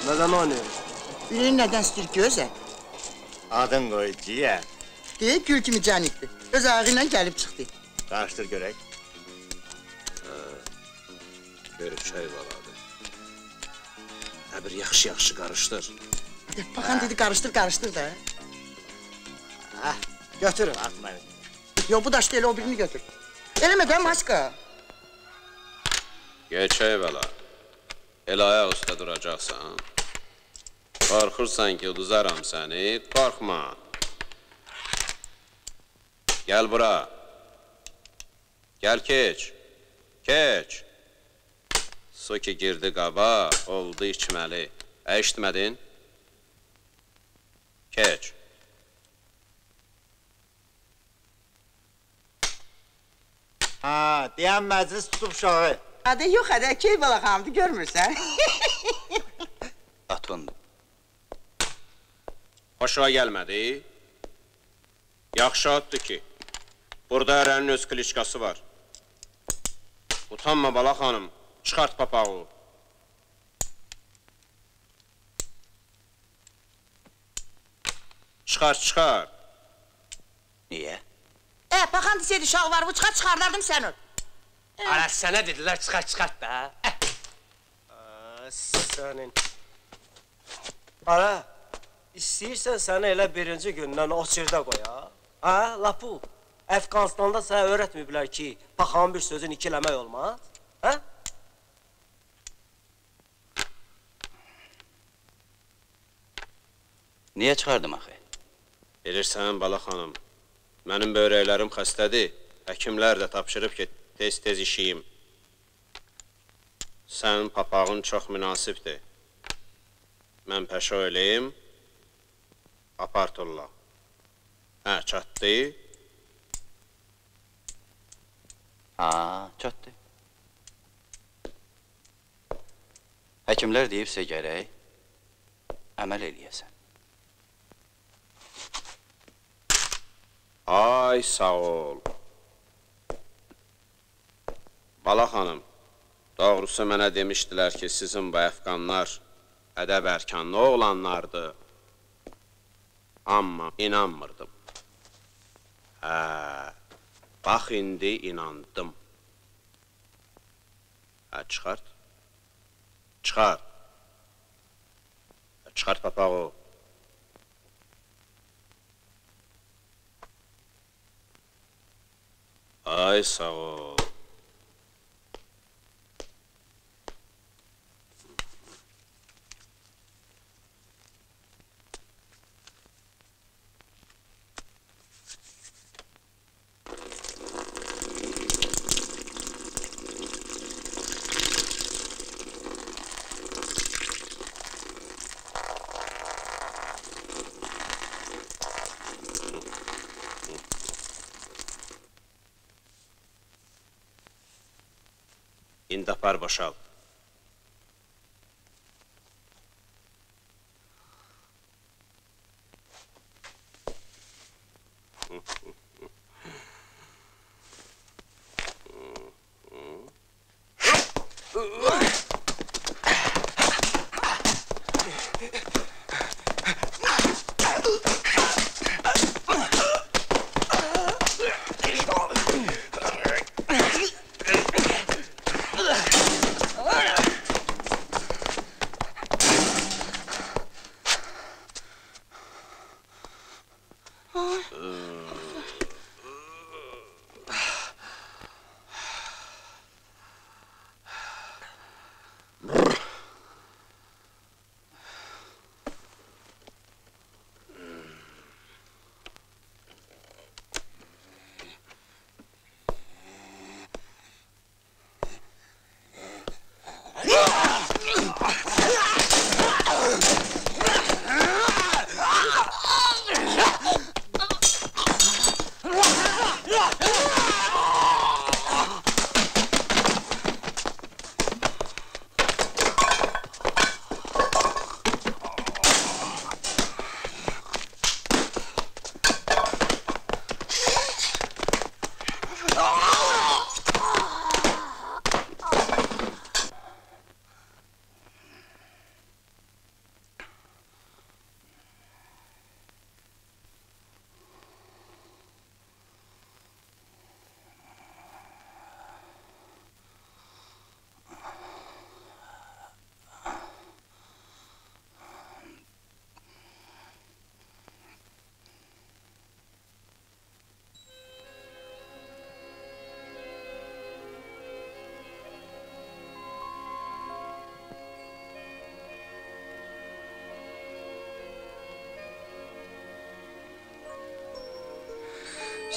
Nədən oynayır? Ürəyin nədən istəyir gözə? Adın qoy, ciyər. Deyib gül kimi cənibdir. Öz ayağı ilə gəlib çıxdı. Qarışdır görək. Görüşək valadı. Bir yaxşı qarışdır. Baxan dedi qarışdır da. Götürün, atmayın. Yox, bu daşda elə o birini götür. Eləmədən maska. Geçək vəla. El ayaq üstə duracaqsan. Qorxursan ki, uduzaram səni, qorxma. Gəl bura. Gəl keç. Keç. Su ki girdi qaba, oldu içməli. Eşitmədin? Keç. Deyən məclis tutub uşağı. Adı yox, adı key bala xanımdı, görmürsən? Atundu. Hoşuna gəlmədi? Yaxşı addır ki, burada ərənin öz klişkası var. Utanma bala xanım, çıxart papağı. Çıxar. Niyə? Baxan deseydi uşaq var, bu çıxardardım səni. Ara sənə dedilər, çıxart da. Sənin... Ara, istəyirsən səni elə birinci gündən o çirdə qoy, ha? Lapu, Əfqanistanda sənə öyrətməyiblər ki, paxanın bir sözün ikiləmək olmaz, ha? Niyə çıxardım axı? Bilirsən, bala xanım, mənim bövrəklərim xəstədir, həkimlər də tapşırıb ki, tez işiyim. Sənin papağın çox münasibdir. Mən peşo eləyim, aparturla. Çatdı? Çatdı. Həkimlər deyibsə gərək, əməl eləyəsən. Ay, sağ ol. Bala xanım, doğrusu mənə demişdilər ki, sizin bu əfqanlar ədəb ərkanlı oğlanlardır. Amma inanmırdım. Bax, indi inandım. Çıxart. Çıxart papağı. Ay, sağ ol. İndi apar boşal.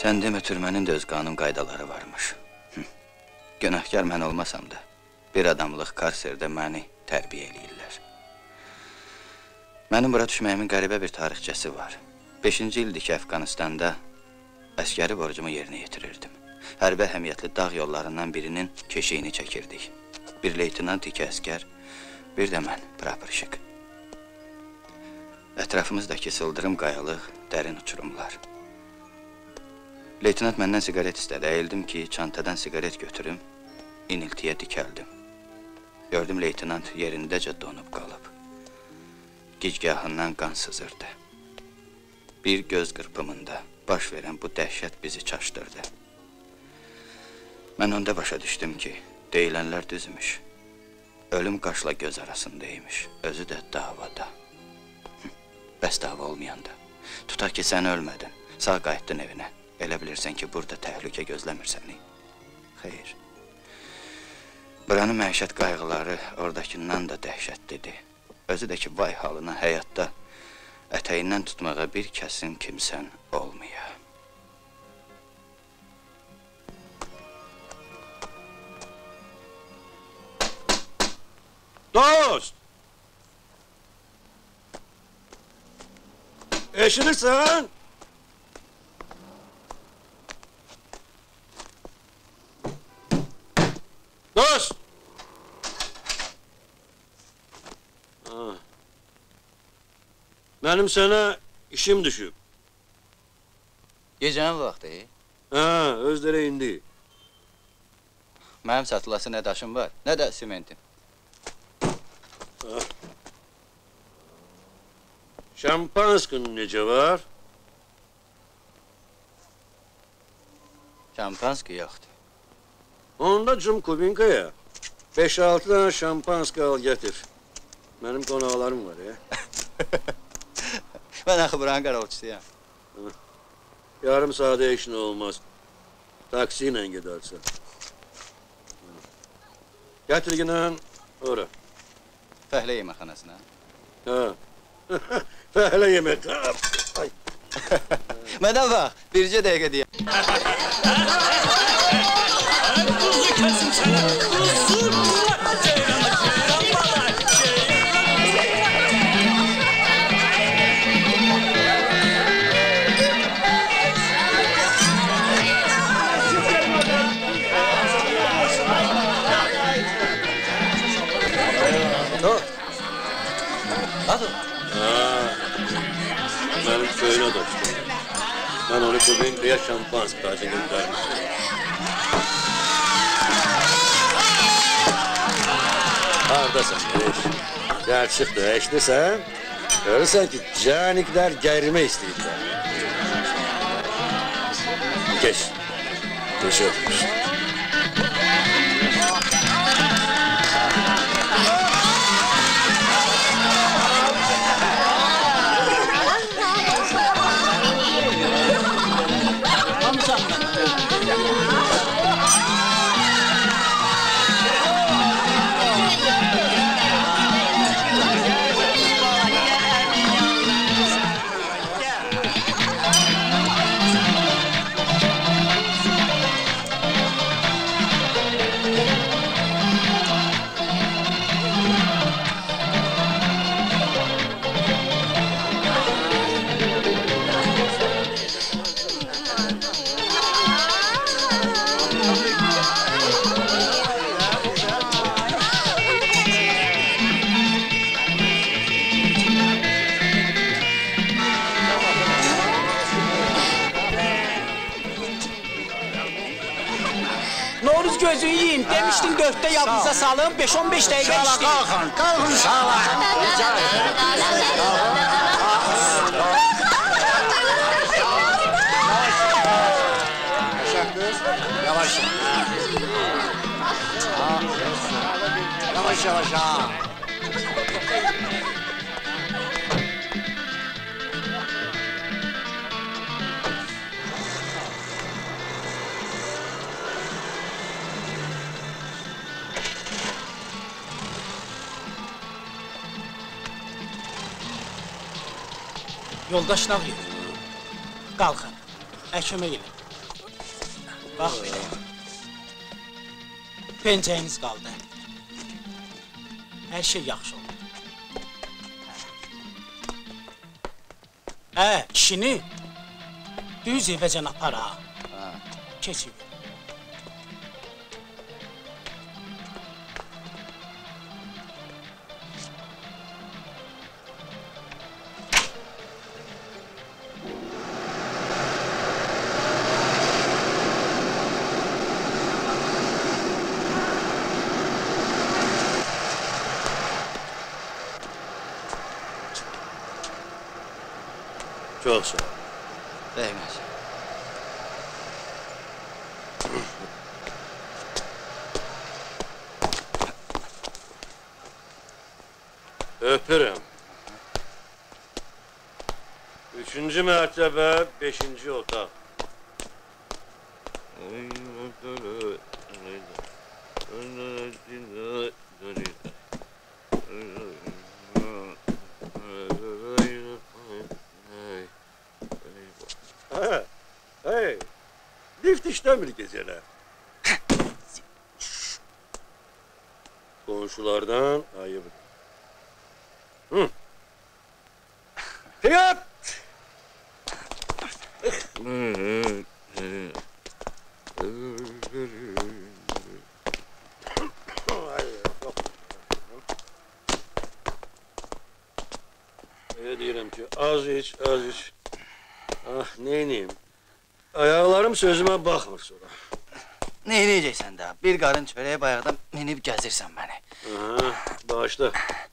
Sən demə türmənin də öz qanun qaydaları varmış. Günahkar mən olmasam da, bir adamlıq karserdə məni tərbiyə eləyirlər. Mənim bura düşməyimin qəribə bir tarixçəsi var. 5-ci ildir ki, Əfqanistanda əskəri borcumu yerinə yetirirdim. Hərbi əhəmiyyətli dağ yollarından birinin keşiyini çəkirdik. Bir leytinant, 2 əskər, bir də mən, praporşik. Ətrafımızdakı sıldırım qayalıq, dərin uçurumlar. Leytinant məndən siqaret istədi. Əyildim ki, çantadan siqaret götürüm, iniltiyə dikəldim. Gördüm, leytinant yerindəcə donub qalıb. Gicgahından qan sızırdı. Bir göz qırpımında baş verən bu dəhşət bizi çaşdırdı. Mən onda başa düşdüm ki, deyilənlər düzmüş. Ölüm qaşla göz arasındaymış, özü də davada. Bəs dava olmayanda. Tutaq ki, sən ölmədin, sağ qayıtdın evinə. Elə bilirsən ki, burada təhlükə gözləmir səni. Xeyr. Buranın məişət qayğıları oradakindən da dəhşətlidir. Özü də ki, vay halına həyatda ətəyindən tutmağa bir kəsin kimsən olmaya. Dost! Eşidirsən? Dost! Mənim sənə işim düşüb. Gecənin vaxtı? Özləri indi. Mənim satılası nə daşım var, nə də simentim. Şampanskın necə var? Şampanski yoxdur. Onda cüm Kubinkaya 5-6 tane şampanski al getir. Mənim qonaqlarım var ya. Mən axı buranın qaralçısıyam. Yarım saate işin olmaz. Taksiyle gidersen. Getir yine ora. Fəhlə yeməkxanasına. Ha. Fəhlə yemek. Ay. Mənə bax, bircə dəqiqə deyəm. Kuzu kesin sana, kuzu Benim köyüne dostum. Ben onu Kubinkaya şampansk tacı göndermiştim. Hardasın Giriş? Gerçekten eşlisən, görürsən ki, canikler gerime istəyirlər. Geç. Teşekkür. Noruz gözünü yiyin. Demiştin 4'te yabınıza salın. 5-15 dakika işleyin. Kalkın sağla. Yavaş. Yavaş yavaş ha. Yoldaş Nağıyev, qalxın, əkimə ilə. Bax belə. Pencəyiniz qaldı. Hər şey yaxşı oldu. Kişini düz evəcən apar ha. Keçib. Çok sağ ol. Değmez. Öpürüm. 3. mertebe, 5. otak. Hey, lift işlemir geceler. Komşulardan ayıp. Hı. Fiyat! Ne diyelim ki az iç, az iç. Ah neyniyim? Ayaklarım sözüme bakmır sonra. Ne eləyəcəksən də? Bir qarın çörəyə bayaqdan minib gəzirsən məni. Aha, bağışla.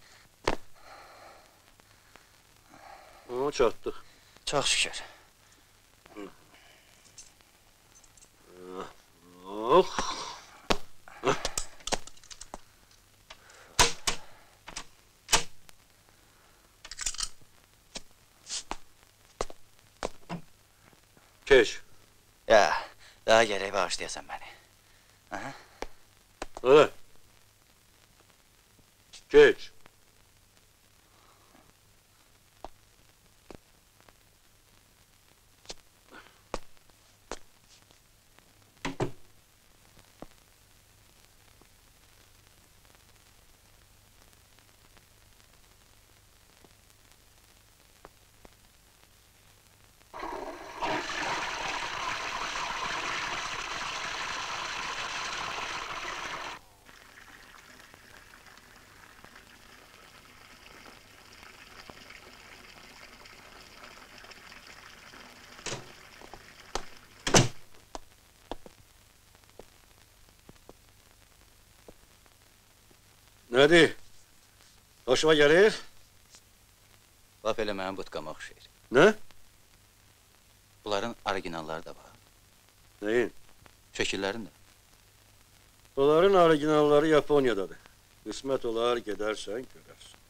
Ama çattık. Çox şükür. Oh. Keş. Ya, daha gərək bağışlayasan məni. Aha. Hadi. Geç. Nədir? Hoşuma gəlir? Lap elə mənim budkama oxşayır. Nə? Bunların orijinalları da var. Neyin? Şəkillərin də. Onların orijinalları Yaponiyadadır. Qismət olar, gedərsən, görərsən.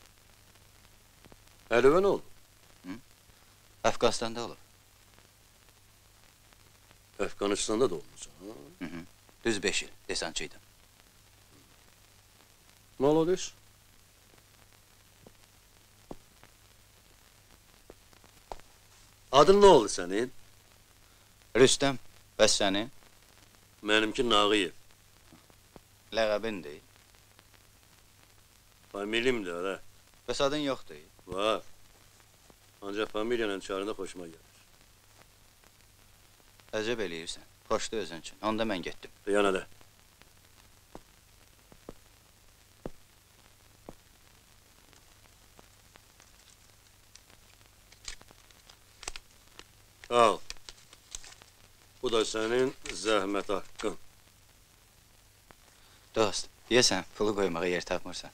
Əlivə nə oldu? Əfqanistanda olur. Əfqanistanda da olmusan, ha? Düz 5 il, desançıydım. Молодец. Adın ne oldu senin? Rüstəm, bəs sənin? Benimki Nağıyev. Ləqəbin deyil. Familiyim de ha. Bəs adın yoxdur. Var. Ancak familyanın çağrında hoşuma gelir. Əcəb eləyirsən. Xoşdu özün üçün. Onda mən getdim. Yana da. Al. Bu da senin zahmet hakkın. Dost, deyəsən, pulu qoymağa yer tapmırsan.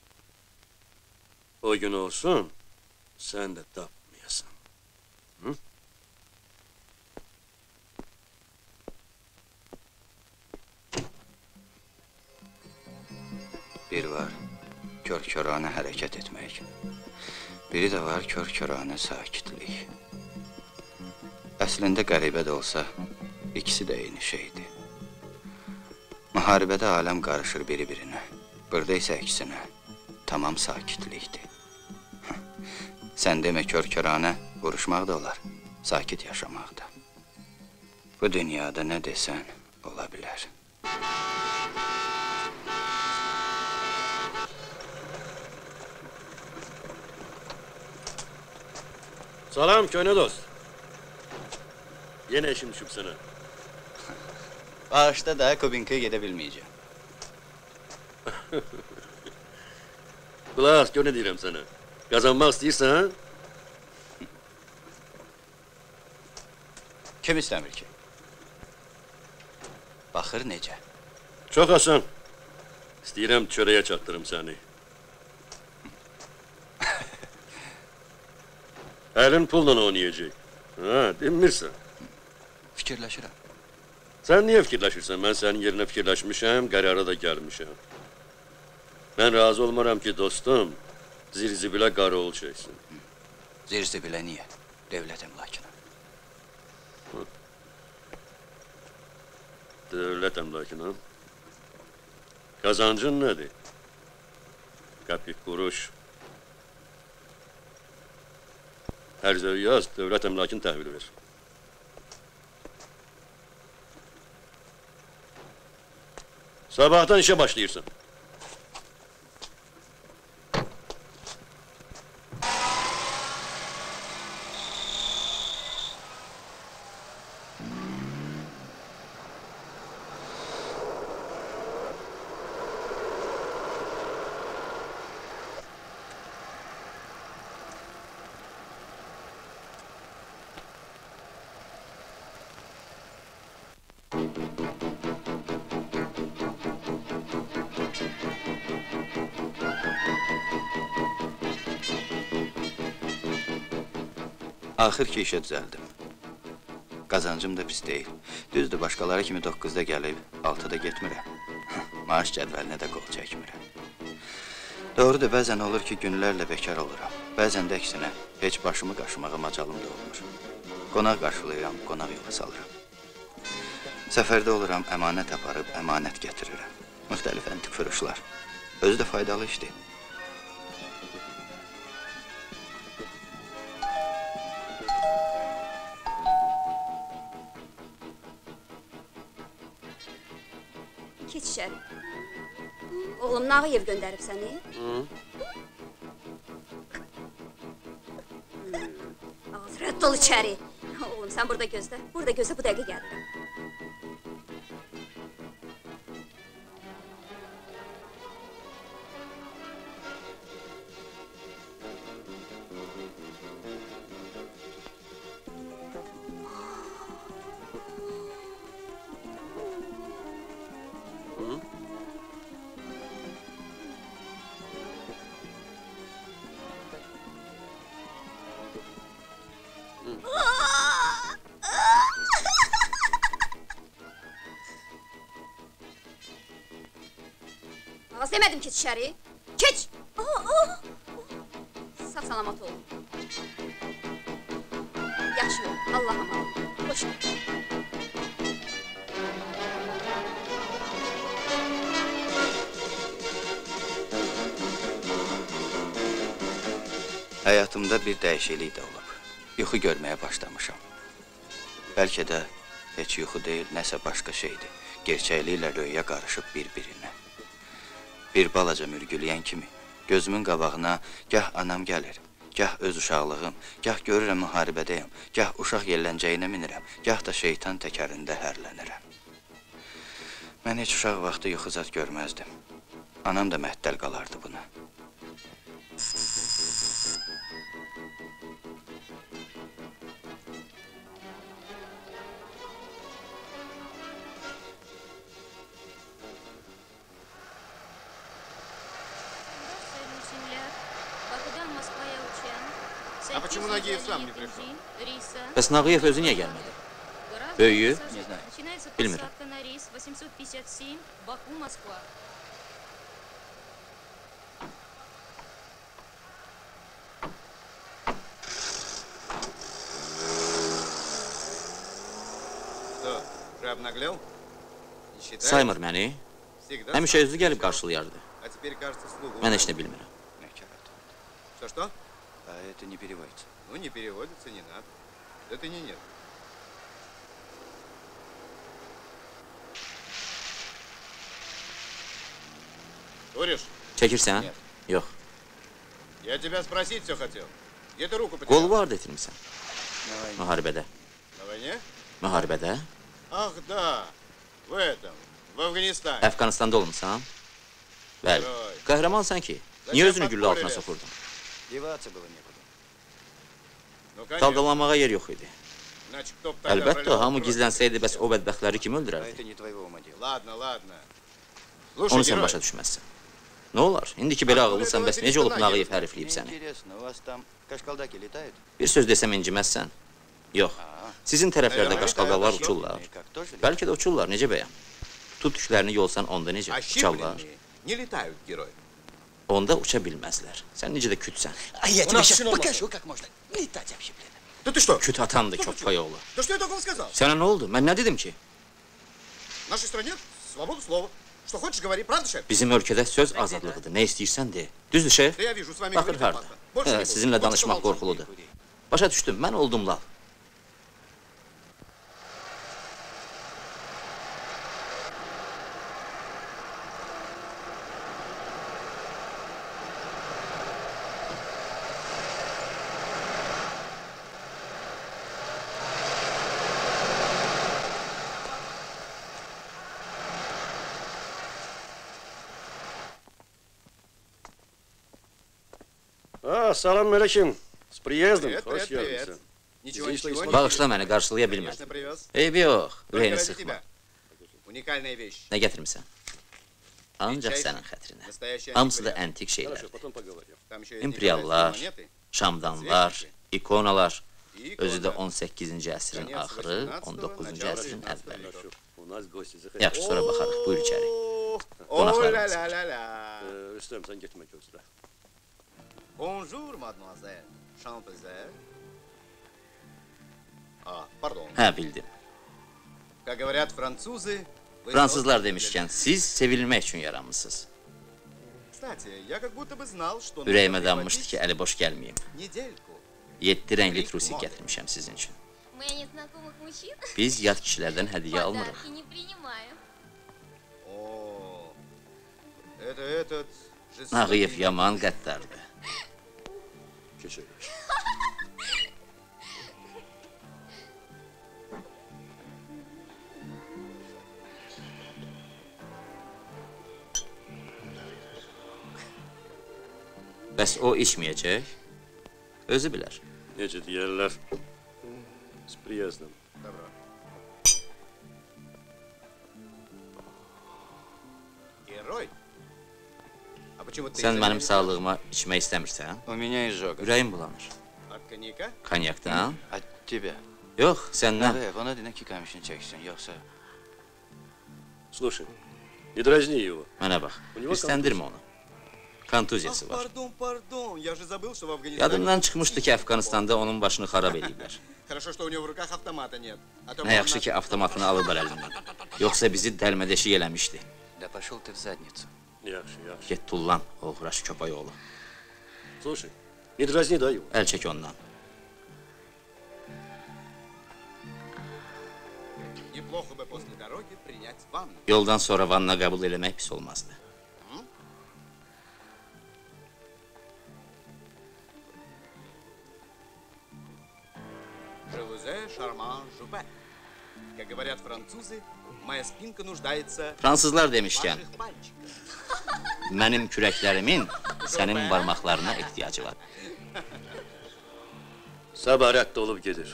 O gün olsun, sen de tapmayasın. Hı? Bir var, kör-körane hərəkət etmək. Biri də var, kör-körane sakitlik. Əslində qəribə də olsa, ikisi də eyni şeydir. Müharibədə aləm qarışır biri-birinə. Burada isə əksinə, tamam sakitlikdir. Sən demə kör-körane vuruşmaq da olar, sakit yaşamaq da. Bu dünyada ne desen olabilir. Salam köhne dost. Yine işim düşüp sana. Bağışta daha Kubinka'ya gidebilmeyeceğim. Kulaq as, gör ne deyirəm sana. Kazanmak istəyirsən? Kim istəmir ki? Baxır necə? Çok asan. İstəyirəm çörəyə çatdırım səni. Elin pulla oynayacak. Ha, demirsən. Fikirləşirəm. Sen niye fikirləşirsən? Ben senin yerine fikirləşmişəm, qərara da gəlmişəm. Ben razı olmaram ki dostum, zirzibilə qarı ol çəksin. Zirzibilə niyə? Devlət əmlakına. Devlet emlakına. Kazancın nedir? Kapik kuruş. Her zöv yaz, devlet emlakını təhvil ver. Sabahtan işe başlayırsın. Axır ki işə düzəldim. Qazancım da pis deyil. Düzdür, başqaları kimi 9-da gəlib, 6-da getmirəm. Maaş cədvəlinə də qol çəkmirəm. Doğrudur, bəzən olur ki, günlərlə bekar oluram. Bəzən də əksinə, heç başımı qaşımağa macalım da olmur. Qonaq qarşılayıram, qonaq yola salıram. Səfərdə oluram, əmanət aparıb, əmanət gətirirəm. Müxtəlif əntiq fırışlar. Özü də faydalı işdir. Keç içəri. Oğlum, Nağıyev göndərib səni? Ağız rədd ol içəri. Oğlum, sən burada gözlə. Burada gözlə, bu dəqiqə gəlirəm. Ağız demədim keç içəri. Keç! Sağ salamat ol. Yaxşı ol, Allah'a emanet. Hoş gəl. Həyatımda bir dəyişiklik də olub. Yuxu görməyə başlamışam. Bəlkə də heç yuxu deyil, nəsə başqa şeydir. Gerçəkliklə röya qarışıb bir-birinə. Bir balaca mürgüləyən kimi gözümün qabağına gah anam gəlir, gah öz uşaqlığım, gah görürəm müharibədəyəm, gah uşaq yelləncəyinə minirəm, gah da şeytan təkərində hərlənirəm. Mən heç uşaq vaxtı yuxu zat görməzdim. Anam da məhdəl qalardı buna. А почему Нагиев сам не пришел? Bəs Nağıyev özü niyə gəlmədi? Böyüyü? Bilmirəm. Что, уже обнаглел? Не считаешь? Saymır məni. Всегда Həmişə özü gəlib qarşılayardı. А теперь, кажется, слугу. Mən heç nə bilmirəm. Что-что? А это не переводится. Ну, не переводится, не надо. Это не нет. Куришь? Çəkirsən? Нет. Yox. Я тебя спросить все хотел. Где ты руку Qol потерял? var detirmisən. Müharibədə. На войне? Müharibədə? Ах, да. В этом. В Афганистане. Əfqanistanda olmusan? Bəli. Vay. Qəhrəmansan ki. Niyə özünü güllə altına soxurdun? Деваться было некуда. Ну, конечно. Daldalanmağa yer yox idi. Иначе кто б тогда Əlbəttə, пролил hamı кровь? gizlənsəydi, bəs o bədbəxtləri kim А öldürərdi? это не твоего ума дело. Ладно, ладно. Слушай, Onu sən герой, başa düşməzsən. Nə olar? İndiki belə ağıllısan, bəs necə olub Nağıyev hərifləyib səni? Интересно, у вас там кашкалдаки летают? Bir söz desəm inciməzsən? Yox. Sizin tərəflərdə qaşqalqalar uçurlar. Как тоже? Bəlkə də uçurlar, necə bəyəm? Tut tüklərini yolsan, onda necə? Uçarlar. ощипленные не lетают, герой. Onda uça bilməzlər. Sən necə də kütsən. А я тебе сейчас покажу, как можно летать общепленно. Да ты что? Küt atandı köpək oğlu. Да что я такого сказал? Sənə nə oldu? Mən nə dedim ki? В нашей стране свобода слова. Что хочешь, говори. Правда, шеф? Bizim ölkədə söz azadlığıdır. Nə istəyirsən de. Düzdür, şef? Да я вижу, с вами Baxır говорить harda. опасно. Больше не буду. Sizinlə Вот danışmaq что молчу. qorxuludur. Başa düşdüm, mən oldum lal. Salam aleyküm. С приездом. Привет, Hoş привет, geldin. привет. Ничего, Здесь ничего. что, Bağışla məni, qarşılaya Конечно, bilmədim. привез. Eybi yox, Только ürəyini ради sıxma. тебя. Уникальная вещь. Nə gətirmisən? Ancaq sənin xətrinə. Настоящий Hamısı da антиквариат. əntik şeylər. Хорошо, потом поговорим. Там еще есть İmperiallar, николаевские монеты. şamdanlar, ikonalar, И özü də икона. 18-ci əsrin Конец axırı, 18-го, 19-cu начало əsrin 19-го əvvəli. века. У нас гости заходят. Yaxşı, sonra baxarıq. Buyur içəri. О, Qonaqlarımız var. ля-ля-ля-ля. Rüstem sen gitme gözle. Bonjour, mademoiselle. Champs-Élysées. А, pardon. Hə, bildim. Как говорят французы, вы Fransızlar созданы demişkən, siz sevilmək üçün yaranmısınız. для- Кстати, я как будто бы знал, что Ürəyimə нужно danmışdı ki, прихватить əli boş gəlməyim. недельку. 7 rəngli trusik gətirmişəm sizin üçün. Мы незнакомых мужчин Biz yad kişilərdən hədiyyə almırıq. подарки не принимаем. О, это этот... Nağıyev жестокий- yaman qəddardır. Keçelim. Bəs o içməyəcək? Özü bilər. Necə deyərlər? С приездом. Добро. Герой? А почему ты... Sən из-за mənim меня sağlığıma içmək istəmirsən? У меня изжога. Ürəyim bulanır. не- От коньяка? Konyakdan? От тебя. Yox, səndən. Nağıyev, ona dinə ki kamışını çəksin, yoxsa... Слушай, не дразни его. Mənə bax, У него istəndirmə onu. Ах, Kontuziyası var. пардон, пардон, я же забыл, что в Афганистане... Yadımdan çıxmışdı ki, Əfqanistanda onun başını xarab ediblər. Хорошо, что у него в руках автомата нет. А то Nə бы он yaxşı ki, avtomatını alıblar əlindən. Yoxsa bizi dəlmədeşik eləmişdi. Да пошел ты в задницу. Yaxşı, yaxşı. Get tullan, oğraş köpək oğlu. Слушай, не дразни, дай его. Əl çək ondan. Неплохо бы после дороги принять ванну. Yoldan sonra vanna qəbul eləmək pis olmazdı. Желузе, шарман, жупе. Как говорят французы, моя спинка нуждается Fransızlar в demişkən, ваших пальчиках. mənim kürəklərimin sənin barmaqlarına ehtiyacı var. Sabah rədd olub gedir.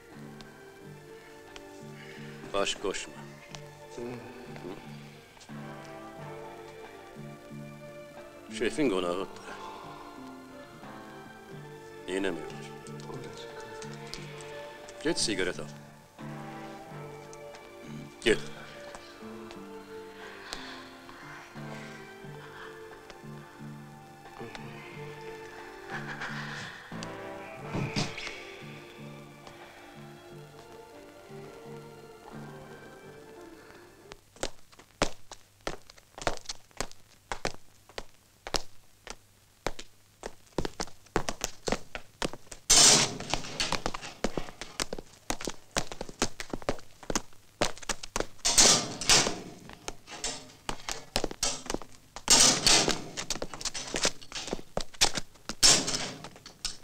Baş koşma. Şefin qonağıdır. Yeynəmiyor. Get sigaret al. Get.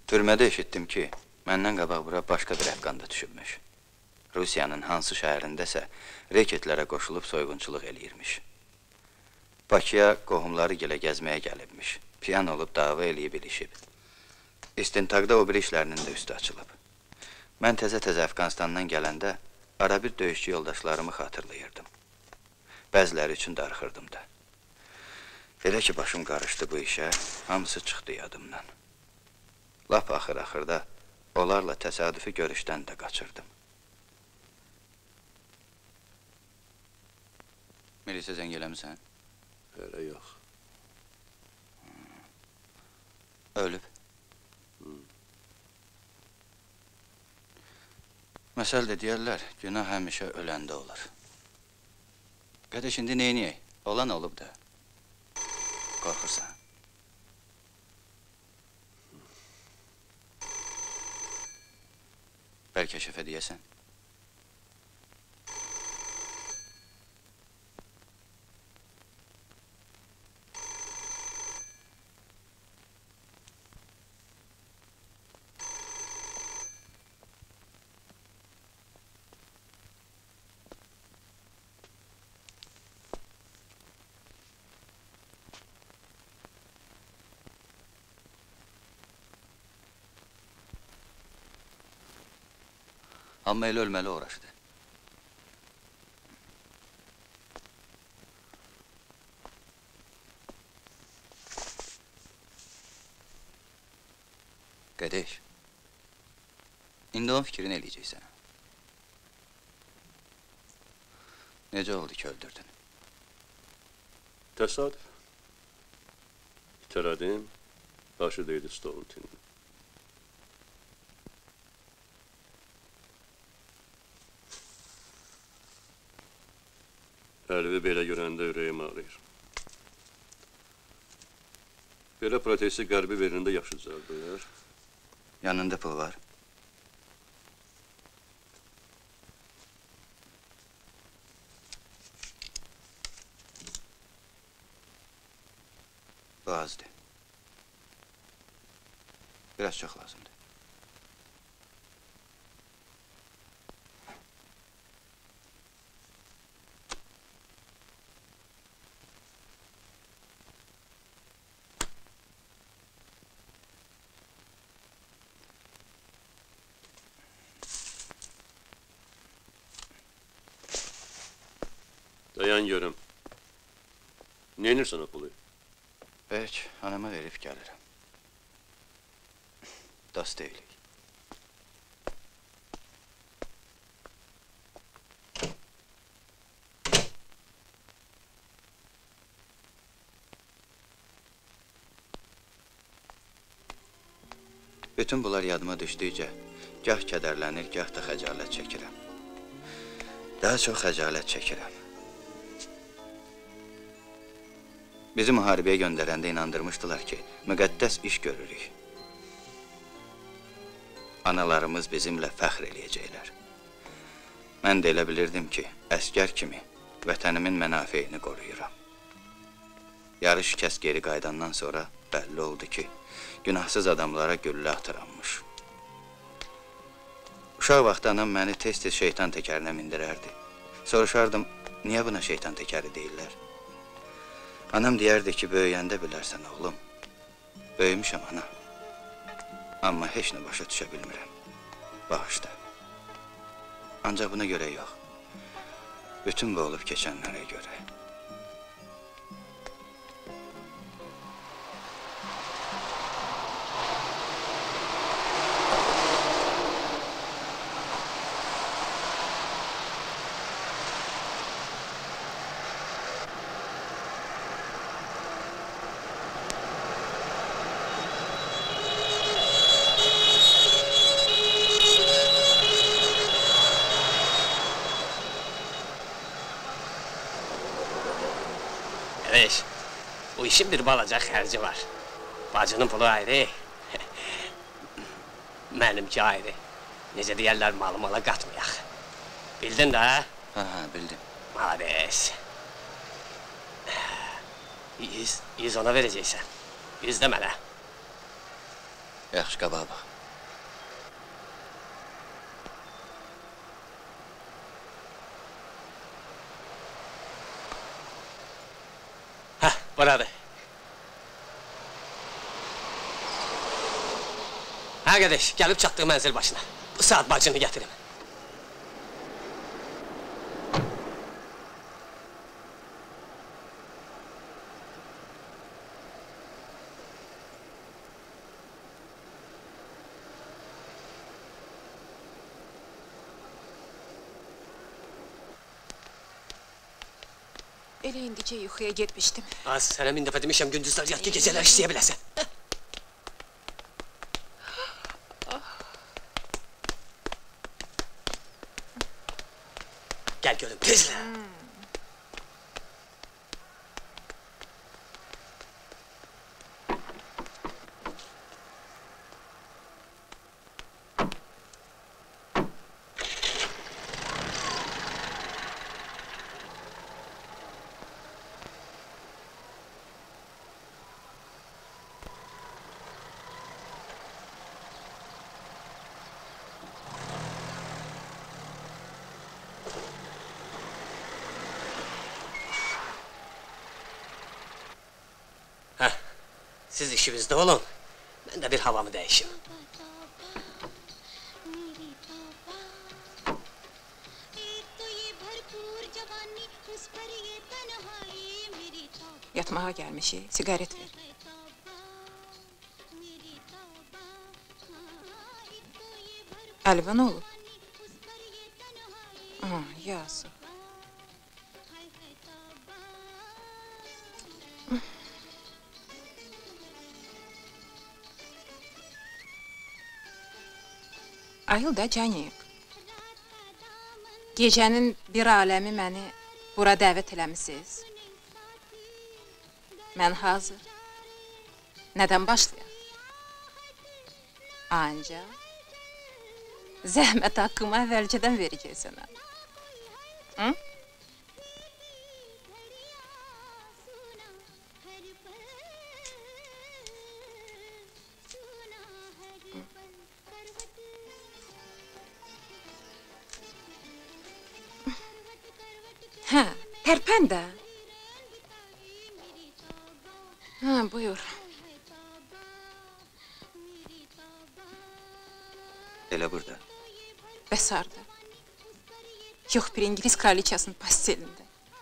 Türmədə eşitdim ki, məndən qabaq bura başqa bir əfqan da düşübmüş. Rusiyanın hansı şəhərindəsə reketlərə qoşulub soyğunçuluq eləyirmiş. Bakıya qohumları gilə gəzməyə gəlibmiş. Piyan olub dava eləyib ilişib. İstintaqda o bir işlərinin də üstü açılıb. Mən təzə-təzə Əfqanistandan gələndə ara bir döyüşçü yoldaşlarımı xatırlayırdım. Bəziləri üçün darıxırdım da. Elə ki, başım qarışdı bu işə, hamısı çıxdı yadımdan. Lap axırda onlarla təsadüfi görüşdən də qaçırdım. Milisə zəng eləmisən? Hələ yox. Ölüb. Məsəl də deyərlər, günah həmişə öləndə olur. Qədə şimdi neyniyək? Olan olub da. Qorxursan. Bəlkə şəfə deyəsən. Amma elə ölməli uğraşdı. Qədeş, indi onun fikrini eləyəcəksən. Necə oldu ki, öldürdün? Təsadüf. İtələdim, başı deydi stolun tinin. Əlvi belə görəndə ürəyim ağrıyır. Belə protezi qərbi verində yaxşı düzəldilər. Yanında pul var. Bu azdır. Biraz çox lazımdır. Dayan görüm. Neynirsən o pulu? Heç, anama verib gəlirəm. Dost deyilik. Bütün bunlar yadıma düşdükcə, gah kədərlənir, gah da xəcalət çəkirəm. Daha çox xəcalət çəkirəm. Bizi müharibəyə göndərəndə inandırmışdılar ki, müqəddəs iş görürük. Analarımız bizimlə fəxr eləyəcəklər. Mən də elə bilirdim ki, əskər kimi vətənimin mənafeyini qoruyuram. Yarı şikəst geri qaydandan sonra bəlli oldu ki, günahsız adamlara güllə atıranmış. Uşaq vaxtı anam məni tez-tez şeytan təkərinə mindirərdi. Soruşardım, niyə buna şeytan təkəri deyirlər? Anam deyərdi ki, böyüyəndə bilərsən oğlum. Böyümüşəm ana. Amma heç nə başa düşə bilmirəm. Bağışda. Ancaq buna görə yox. Bütün bu olub keçənlərə görə. Bu işin bir balaca xərci var. Bacının pulu ayrı. Mənimki ayrı. Necə deyərlər, malı mala qatmayaq. Bildin də? Ha, bildim. Malades. 100 ona verəcəksən. 100 də mənə. Yaxşı, qabağa bax. Hə, buradır. Hə, qardaş, gəlib çatdıq mənzil başına. Bu saat bacını gətirim. Elə indicə yuxuya getmişdim. Az, sənə min dəfə demişəm, gündüzlər yat ki, gecələr işləyə biləsən. Gəl görüm, tezlə. Siz işinizdə olun, mən də bir havamı dəyişim. Yatmağa gəlmişik, siqaret ver. Əlvə nə olub? Yazıq. Ayıl da Canik. Gecənin bir aləmi məni bura dəvət eləmisiniz. Mən hazır. Nədən başlayaq? Ancaq zəhmət haqqımı əvvəlcədən verəcəksən. Hı? Hə, tərpən də. Hə, buyur. Elə burada. Bəs harda? Yox, bir İngiliz kraliçasının pastelində.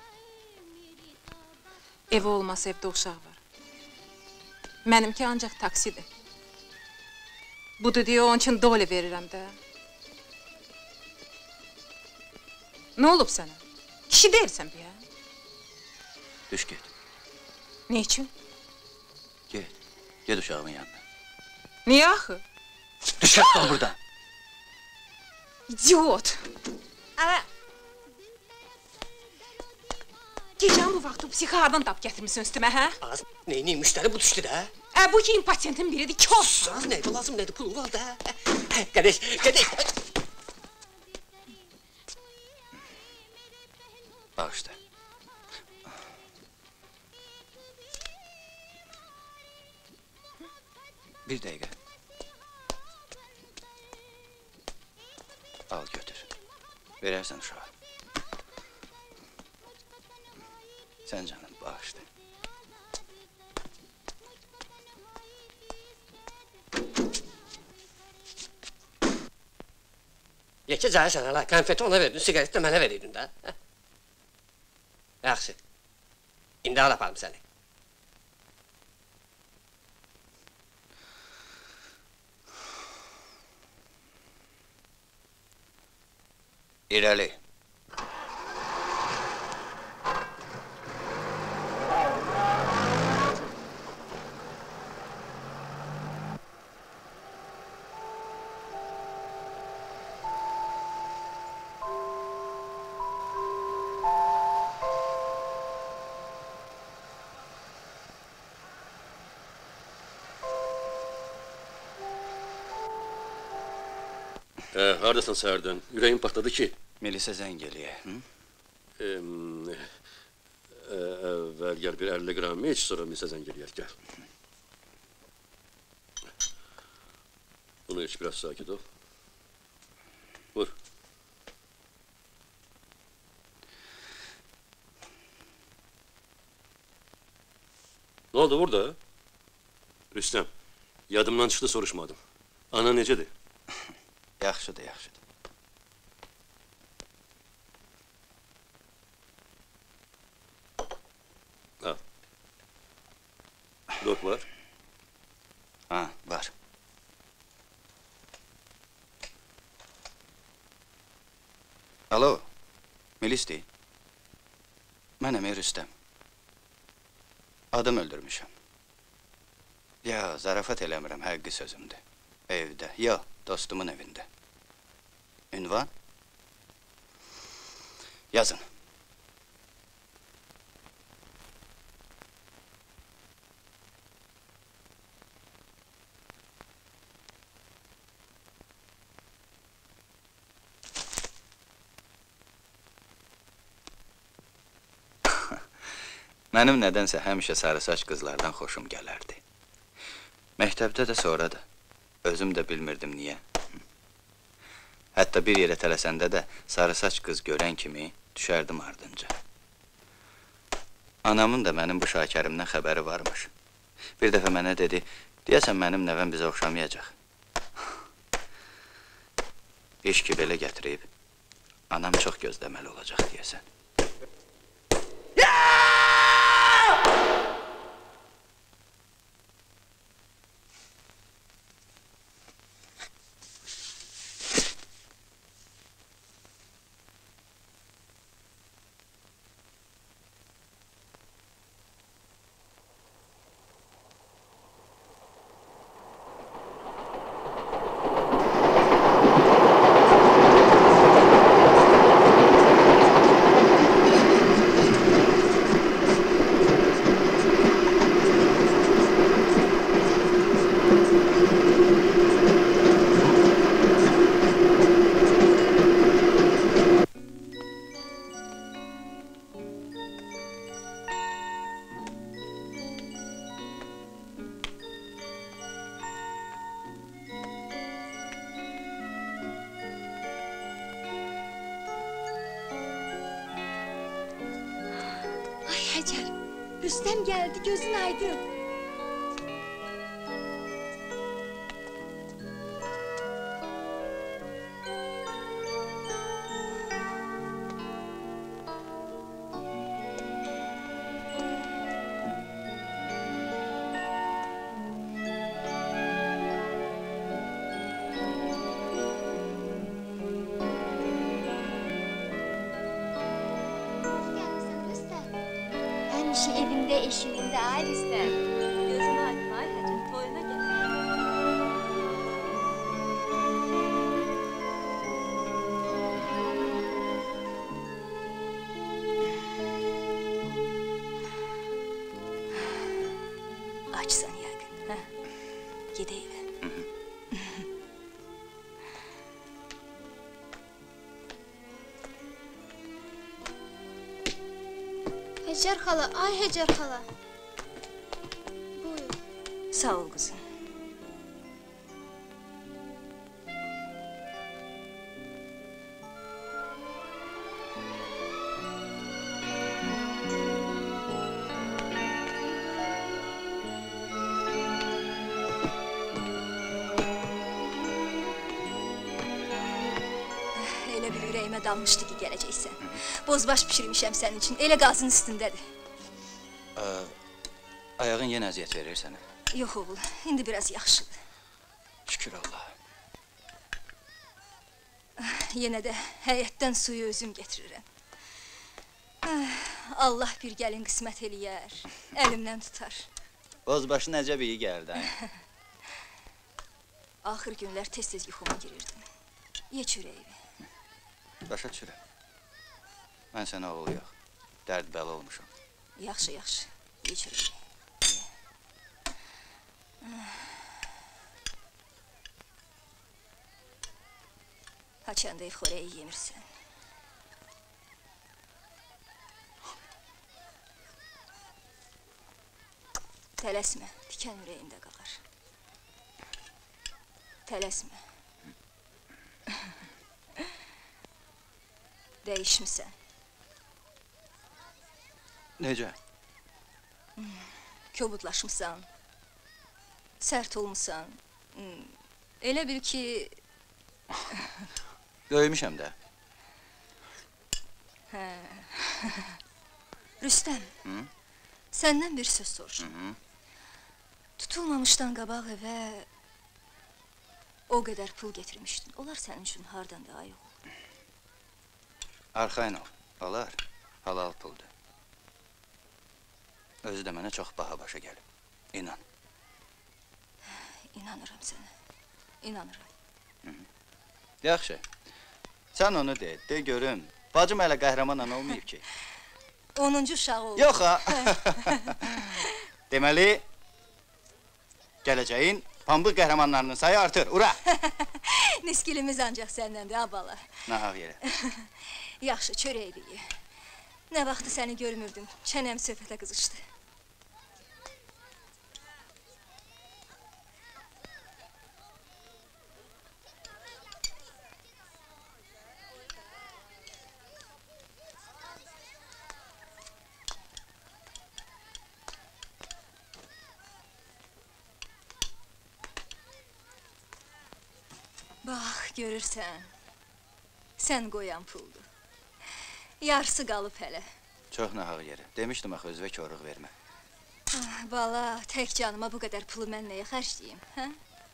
Evi olmasa evdə uşaq var. Mənimki ancaq taksidir. Budur deyə onun üçün dole verirəm də. Nə olub sənə? Kişi deyirsən bir ya. Düş get. Ne üçün? Get. Get uşağımın yanına. Niyə axı? Düş get ol buradan. İdiot! Ana! Gecən bu vaxtı psixardan tap gətirmişsin üstümə, hə? Az, neyini, müştəri bu düşdü də. Bu ki, impatientin biridir, kör! Az, neydi lazım, neydi, pulu var da. Qardaş, qardaş. Bağışla. Bir dəqiqə. Al, götür. Verərsən uşağa. Sən canım, bağışla. Yekə cəhəsən, hələ, konfeti ona verdin, siqareti də mənə verirdin də. Yaxşı. İndi al aparım səni. İrəli. Hardasan səhərdən? Ürəyim partladı ki. Melisə zəng eləyək, hı? Əvvəl gəl bir 50 qram iç, sonra Melisə zəng eləyək, gəl. Bunu iç, biraz sakin ol. Vur. Ne oldu burada? Rüstem, yadımdan çıxdı soruşmadım. Ana necədir? Yaxşıdır, yaxşıdır. Al. Dok var. Ha, var. Alo, milisdir. Mənəm Rüstəm. Adam öldürmüşəm. Ya, zarafat eləmirəm, həqqi sözümdür. Evdə, ya, dostumun evində. Ünvan? Yazın. Mənim nədənsə həmişə sarı saç qızlardan xoşum gələrdi. Məktəbdə də sonra da. Özüm də bilmirdim niyə. Hətta bir yerə tələsəndə də sarı saç qız görən kimi düşərdim ardınca. Anamın da mənim bu şakərimdən xəbəri varmış. Bir dəfə mənə dedi, deyəsən mənim nəvəm bizə oxşamayacaq. İş ki belə gətirib, anam çox gözləməli olacaq deyəsən. Hacer, Rüstem geldi, gözün aydın. Həmişə evində, eşiyində, ay Rüstem. Gözün aydın, ay Hacer, toyuna gel. Açsan yəqin, hə? Gedək evə. Hacer hala, ay Hacer hala. Buyur. Sağ ol kızım. Elə bir ürəyimə dalmışdı ki, gələcəksən. Bozbaş pişirmişəm sənin üçün, elə qazın üstündədir. Ayağın yenə əziyyət verir sənə. Yox oğul, indi biraz yaxşıdır. Şükür Allah. Yenə də həyətdən suyu özüm getirirəm. Allah bir gəlin qismət eləyər, əlimdən tutar. Bozbaşı nəcəb iyi gəldi, hə? Axır günlər tez-tez yuxuma girirdim. Ye çörəyi. Başa düşürəm. Mən sənə oğul yox, dərd bəla olmuşam. Yaxşı, yaxşı, ye çörəyi. Haçanda ev xörəyi yemirsən. Tələsmə, tikən ürəyində qalır. Tələsmə. Dəyişmisən. Necə? Kobudlaşmısan. Sərt olmusan. Elə bil ki... Böyümüşəm də. Rüstəm, səndən bir söz soruşum. Tutulmamışdan qabaq evə o qədər pul getirmişdin. Onlar sənin üçün hardan da ayıq oldu? Arxayın ol, olar, halal puldur. Özü də mənə çox baha başa gəlib, inan. İnanıram sənə, inanıram. Yaxşı, sən onu de görüm. Bacım hələ qəhrəmanla olmayıb ki. 10-cu uşağı oldu. Yox ha! Deməli, gələcəyin pambıq qəhrəmanlarının sayı artır, ura! Niskilimiz ancaq səndəndir, abala. Nahaq yerə. Yaxşı, çörək deyi. Nə vaxtı səni görmürdüm, çənəm söhbətə qızışdı. Bax, görürsən, sən qoyan puldur. Yarısı qalıb hələ. Çox nahaq yerə. Demişdim axı özvə koruq vermə. Bala, tək canıma bu qədər pulu mən nəyə xərcləyim, hə?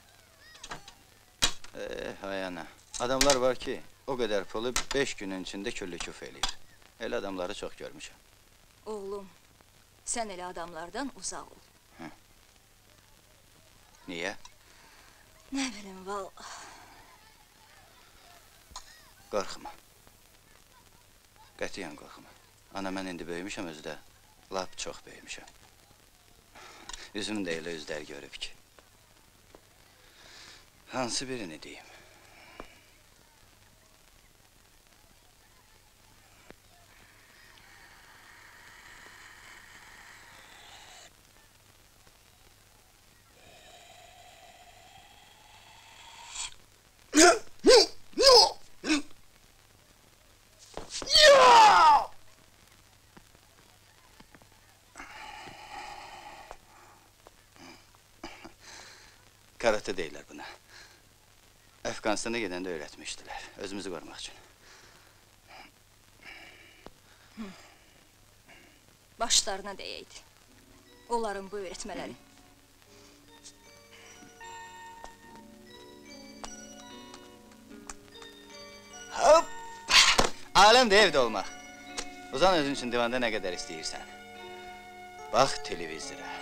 Hay ana. Adamlar var ki, o qədər pulu 5 günün içində küllüküf eləyir. Elə adamları çox görmüşəm. Oğlum, sən elə adamlardan uzaq ol. Niyə? Nə bilim, valla. Qorxma. Qətiyyən qorxma. Ana, mən indi böyümüşəm, özü də lap çox böyümüşəm. Üzüm də elə üzlər görüb ki. Hansı birini deyim? Karate deyirlər buna. Əfqanistana gedəndə öyrətmişdilər, özümüzü qorumaq üçün. Başlarına dəyəydi. Onların bu öyrətmələri. Hop! Aləmdir evdə olmaq. Uzan özün üçün divanda nə qədər istəyirsən. Bax televizora.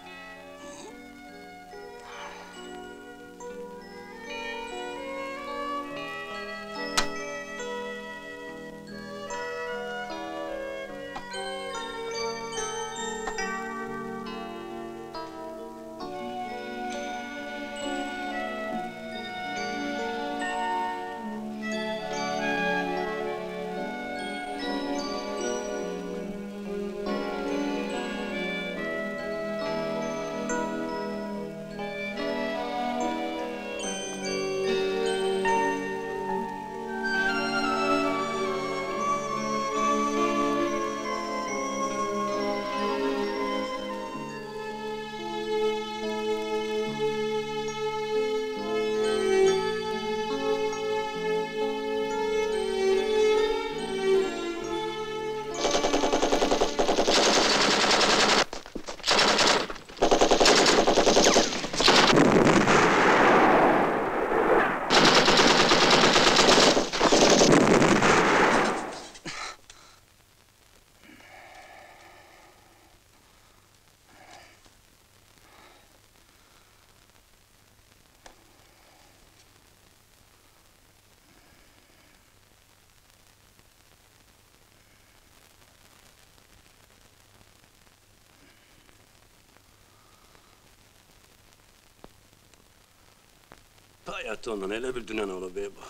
Hayatı ondan elə bir dünən olub bu.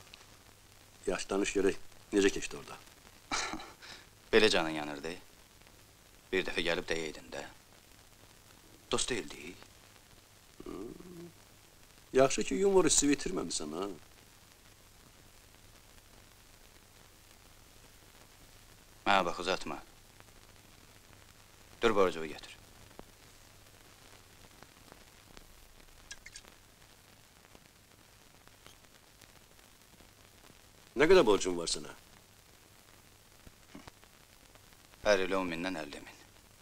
Yaş danış görək, necə keçdi orada? Belə canın yanırdı. Bir dəfə gəlib deyeydin də. Dost deyildik. Yaxşı ki, yumor hissi bitirməmisən, ha? Mənə bax, uzatma. Dur, borcumu getir. Nə qədər borcun var sənə? Hər il 10.000-dən 50.000.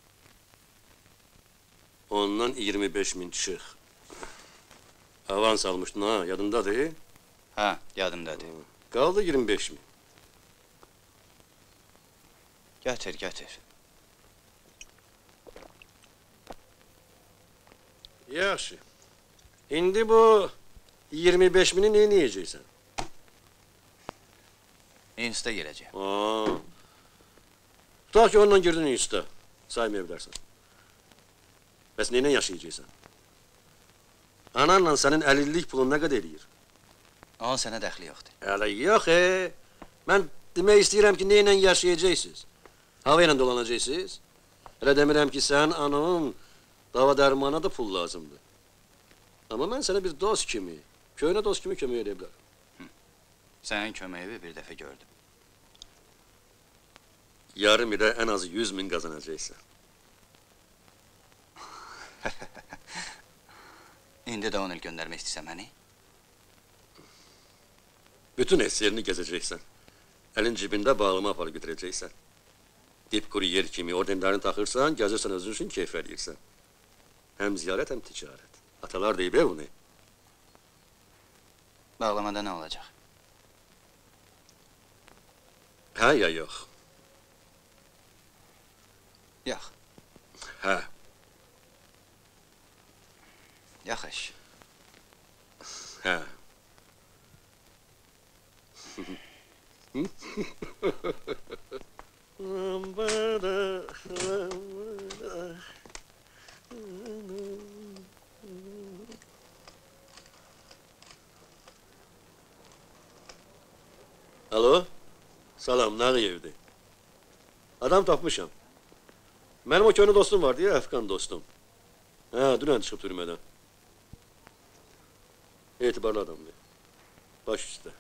Ondan 25.000 çıx. Avans almışdın, ha? Yadındadır? Hə, yadımdadır. Qaldı 25.000. Gətir, gətir. Yaxşı. İndi bu 25.000-i nə yiyəcəksən? İnstə girəcəm. Tutaq ki, onunla girdin instə. Saymaya bilərsən. Bəs neylə yaşayacaqsan? Ananla sənin əlillik pulun nə qədər eləyir? Onun sənə dəxli yoxdur. Hələ yox, Mən demək istəyirəm ki, neylə yaşayacaqsınız? Hava ilə dolanacaqsınız? Elə demirəm ki, sən ananın dava dərmana da pul lazımdır. Amma mən sənə bir dost kimi, köynə dost kimi kömək edə bilərəm. Sənin köməyini bir dəfə gördüm. Yarım ilə ən azı 100.000 qazanacaqsan. İndi də 10 il göndərmək istəyirsən məni? Bütün eserini gəzəcəksən. Əlin cibində bağlama aparıb götürəcəksən. Dip kuryer kimi ordenlərini taxırsan, gəzirsən özün üçün keyf eləyirsən. Həm ziyarət, həm ticarət. Atalar deyib bunu. Bağlamada nə olacaq? Hə ya yox? Yox. Hə. Yaxşı. Hə. Alo? Salam, Nağıyev'dir. Adam tapmışam. Mənim o köhnə dostum vardı ya, Əfqan dostum. Hə, dünən çıxıb türmədən. Etibarlı adamdır. Baş üstə.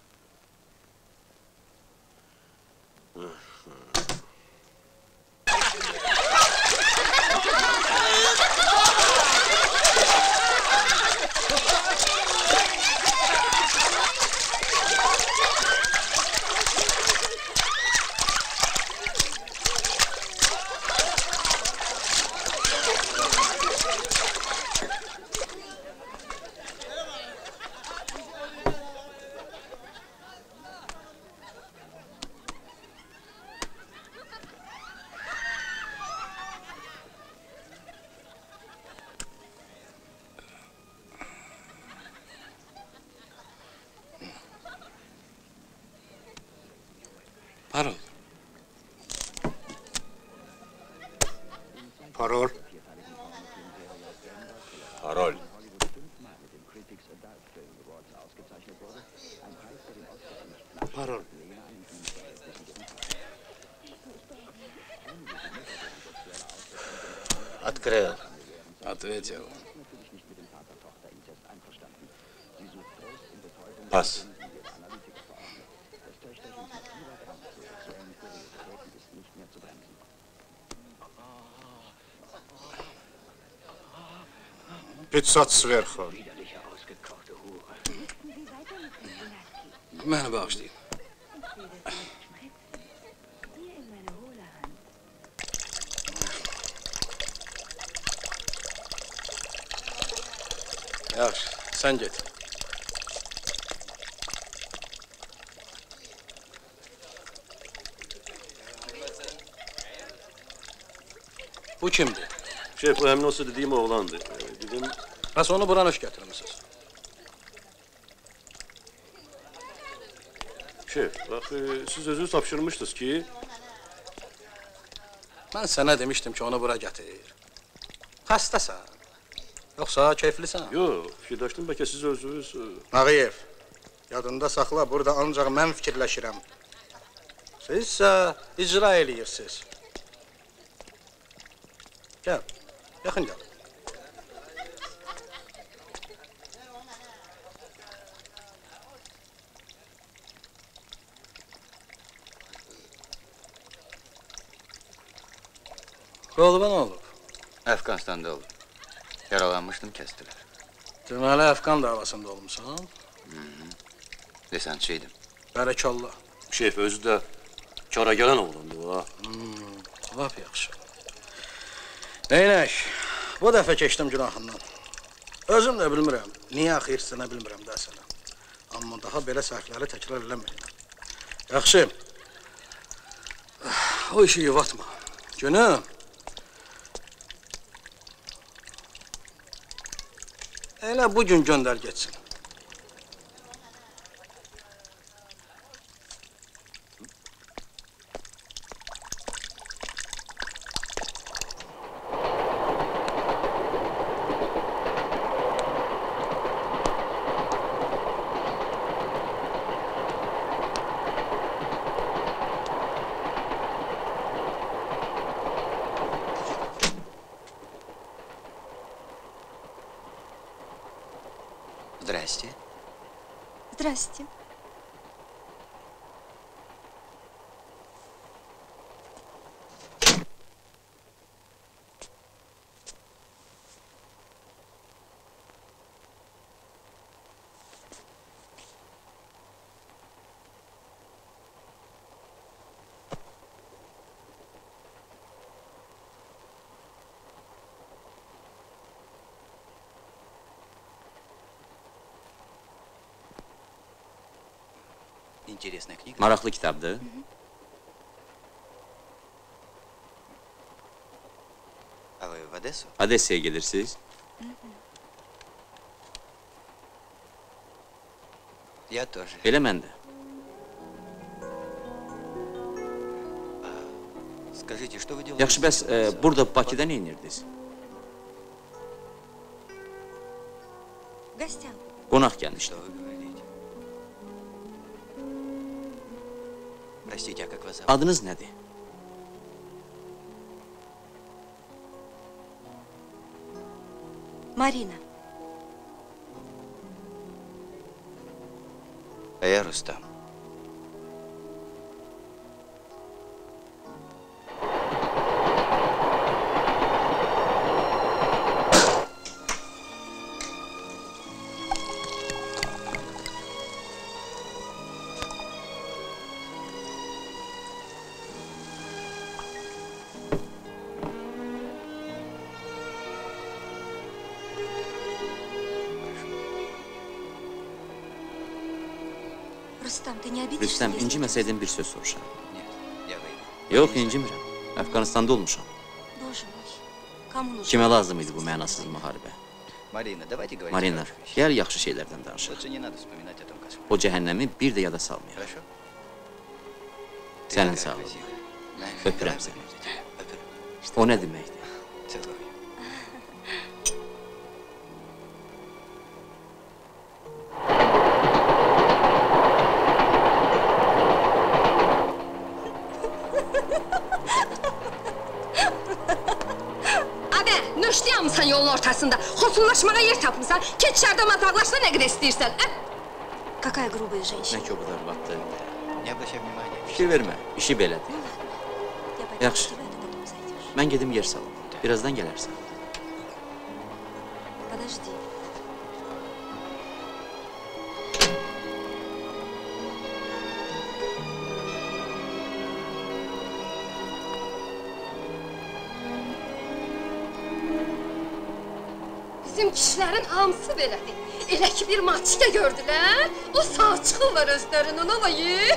Parol. Parol. Parol. Parol. Открыл. Ответил. Пас. Пятьсот сверху. Mənə bağışlayın. Yaxşı, sən get. Bu kimdir? Şef, bu həmin olsa dediyim oğlandı. Dedim... Bəs onu bura nöş gətirmişsiniz? Şef, bax, siz özünüz tapşırmışdınız ki... Mən sənə demişdim ki, onu bura gətir. Xəstəsən. Yoxsa keyflisən? Yox, fikirləşdim, bəlkə siz özünüz... Nağıyev, yadında saxla, burada ancaq mən fikirləşirəm. Sizsə icra eləyirsiniz. Gel, yaxın gel. Qoluma nə olub? Əfqanistanda olub. Yaralanmışdım, kəsdilər. Deməli, Əfqan davasında olmuşsan? Desantçıydım. Bərəkallah. Şef özü də kara gələn oğlandı o. Lap yaxşı. Neynək, bu dəfə keçdim günahından. Özüm də bilmirəm, niyə axırsınə bilmirəm də sənə. Amma daha belə səhvləri təkrar eləməyəm. Yaxşı. O işi yuvatma. Günüm. Elə bugün göndər geçsin. Здрасте. Здрасте. İnteresная книга. Maraqlı kitabdır. А вы в Одессу? Odessaya gedirsiniz. Я тоже. Elə mən də. Скажите, что вы делаете? Yaxşı, bəs burada Bakıda nə edirdiniz? Гостям. Qonaq gəlmişdi. Простите, а как вас зовут? Adınız nədir? Marina. А я Рустам. Rüstem, ты не обидишься? Rüstəm, inciməsəydin bir söz soruşam. Я выйду. Yox, incimirəm. Əfqanistanda olmuşam. Боже мой, кому нужно? Kimə lazım idi bu mənasız müharibə? Marina, давайте говорить. Marina, о хороших вещах. gəl yaxşı şeylərdən danışaq. Лучше не надо вспоминать о том кошмаре. O cəhənnəmi bir də yada salmayaq. Хорошо? Ты Sənin такая sağlığın. красивая. Öpürəm Давай səni. выпьем за тебя. Öpürüm. O nə deməkdir? Целую. Abi, nöşləyəmsən yolun ortasında. Xosunlaşmağa yer tapmısan. Keç içərdə mataqlaşla nə qədər istəyirsən. Какая грубая женщина. Nə ki o qədər vaxtı. Не обращай внимания. Fikir vermə, işi belədir. Я пойду Yaxşı. к тебе, ты потом зайдешь. Mən gedim yer salım. Birazdan gələrsən. Подожди. Bizim kişilərin hamısı belədir. Elə ki bir maçka gördülər, o sağ çıxırlar özlərinin olayı.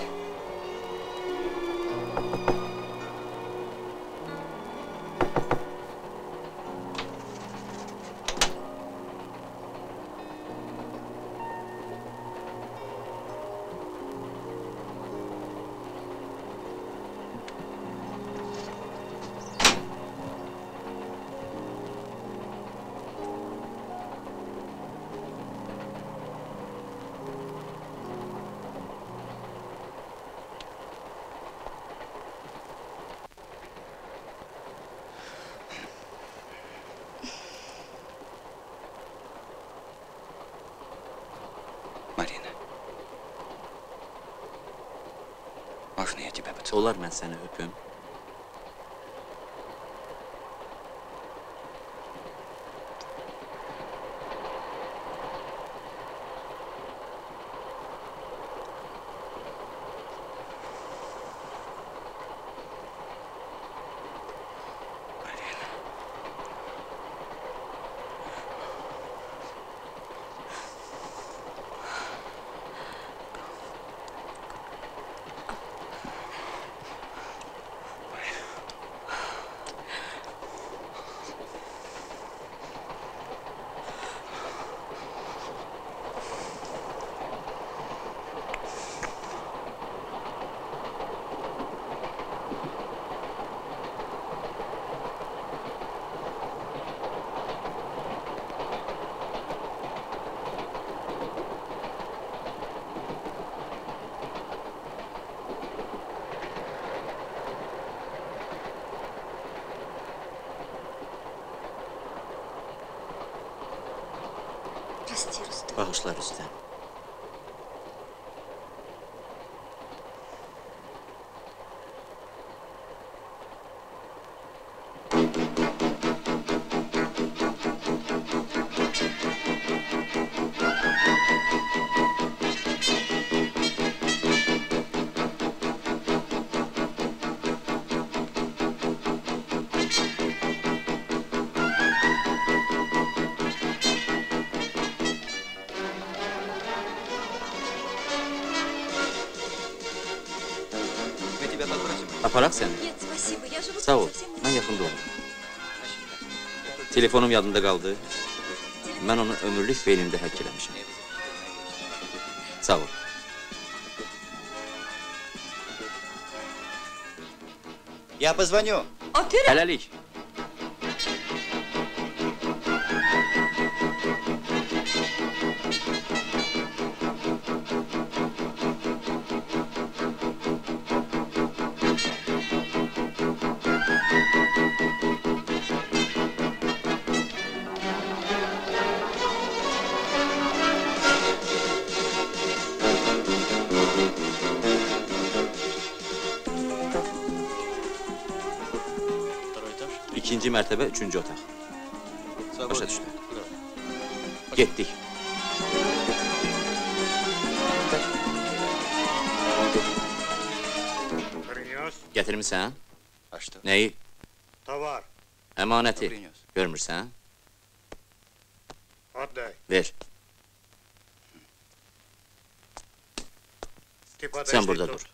Olar mən səni öpüm. Bağışlar üstən. Aparaq səni. Sağ ol, mən yaxında olurum. Telefonum yadımda qaldı. Mən onu ömürlük beynimdə həkk eləmişəm. Sağ ol. Я позвоню. Hələlik. İkinci mərtəbə, üçüncü otaq. Başa düşdü. Getdik. Gətirmişsən? Açdı. Nəyi? Tovar. Əmanəti. Görmürsən? Отдай. Ver. Sən burada dur.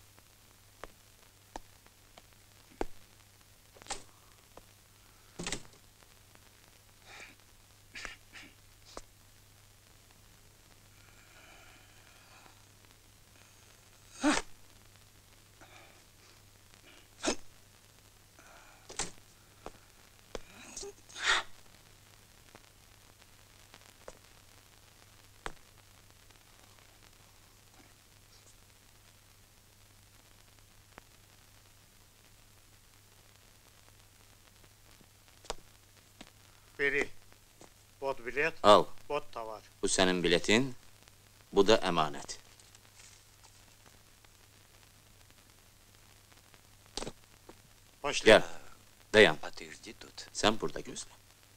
Beri. Вот bilet. Al. Вот tovar. Bu sənin biletin, bu da əmanət. Gəl, dayan. Sən burada gözlə.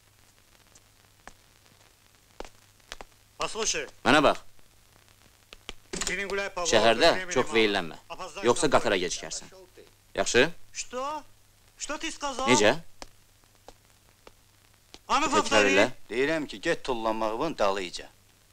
Послушай. Mənə bax, Ты не гуляй по şəhərdə çox veyillənmə. Yoxsa qatara gecikərsən. Yaxşı? Что? Что ты сказал? Necə? Təkrar elə. Deyirəm ki, get tullanmağımın dalıyca.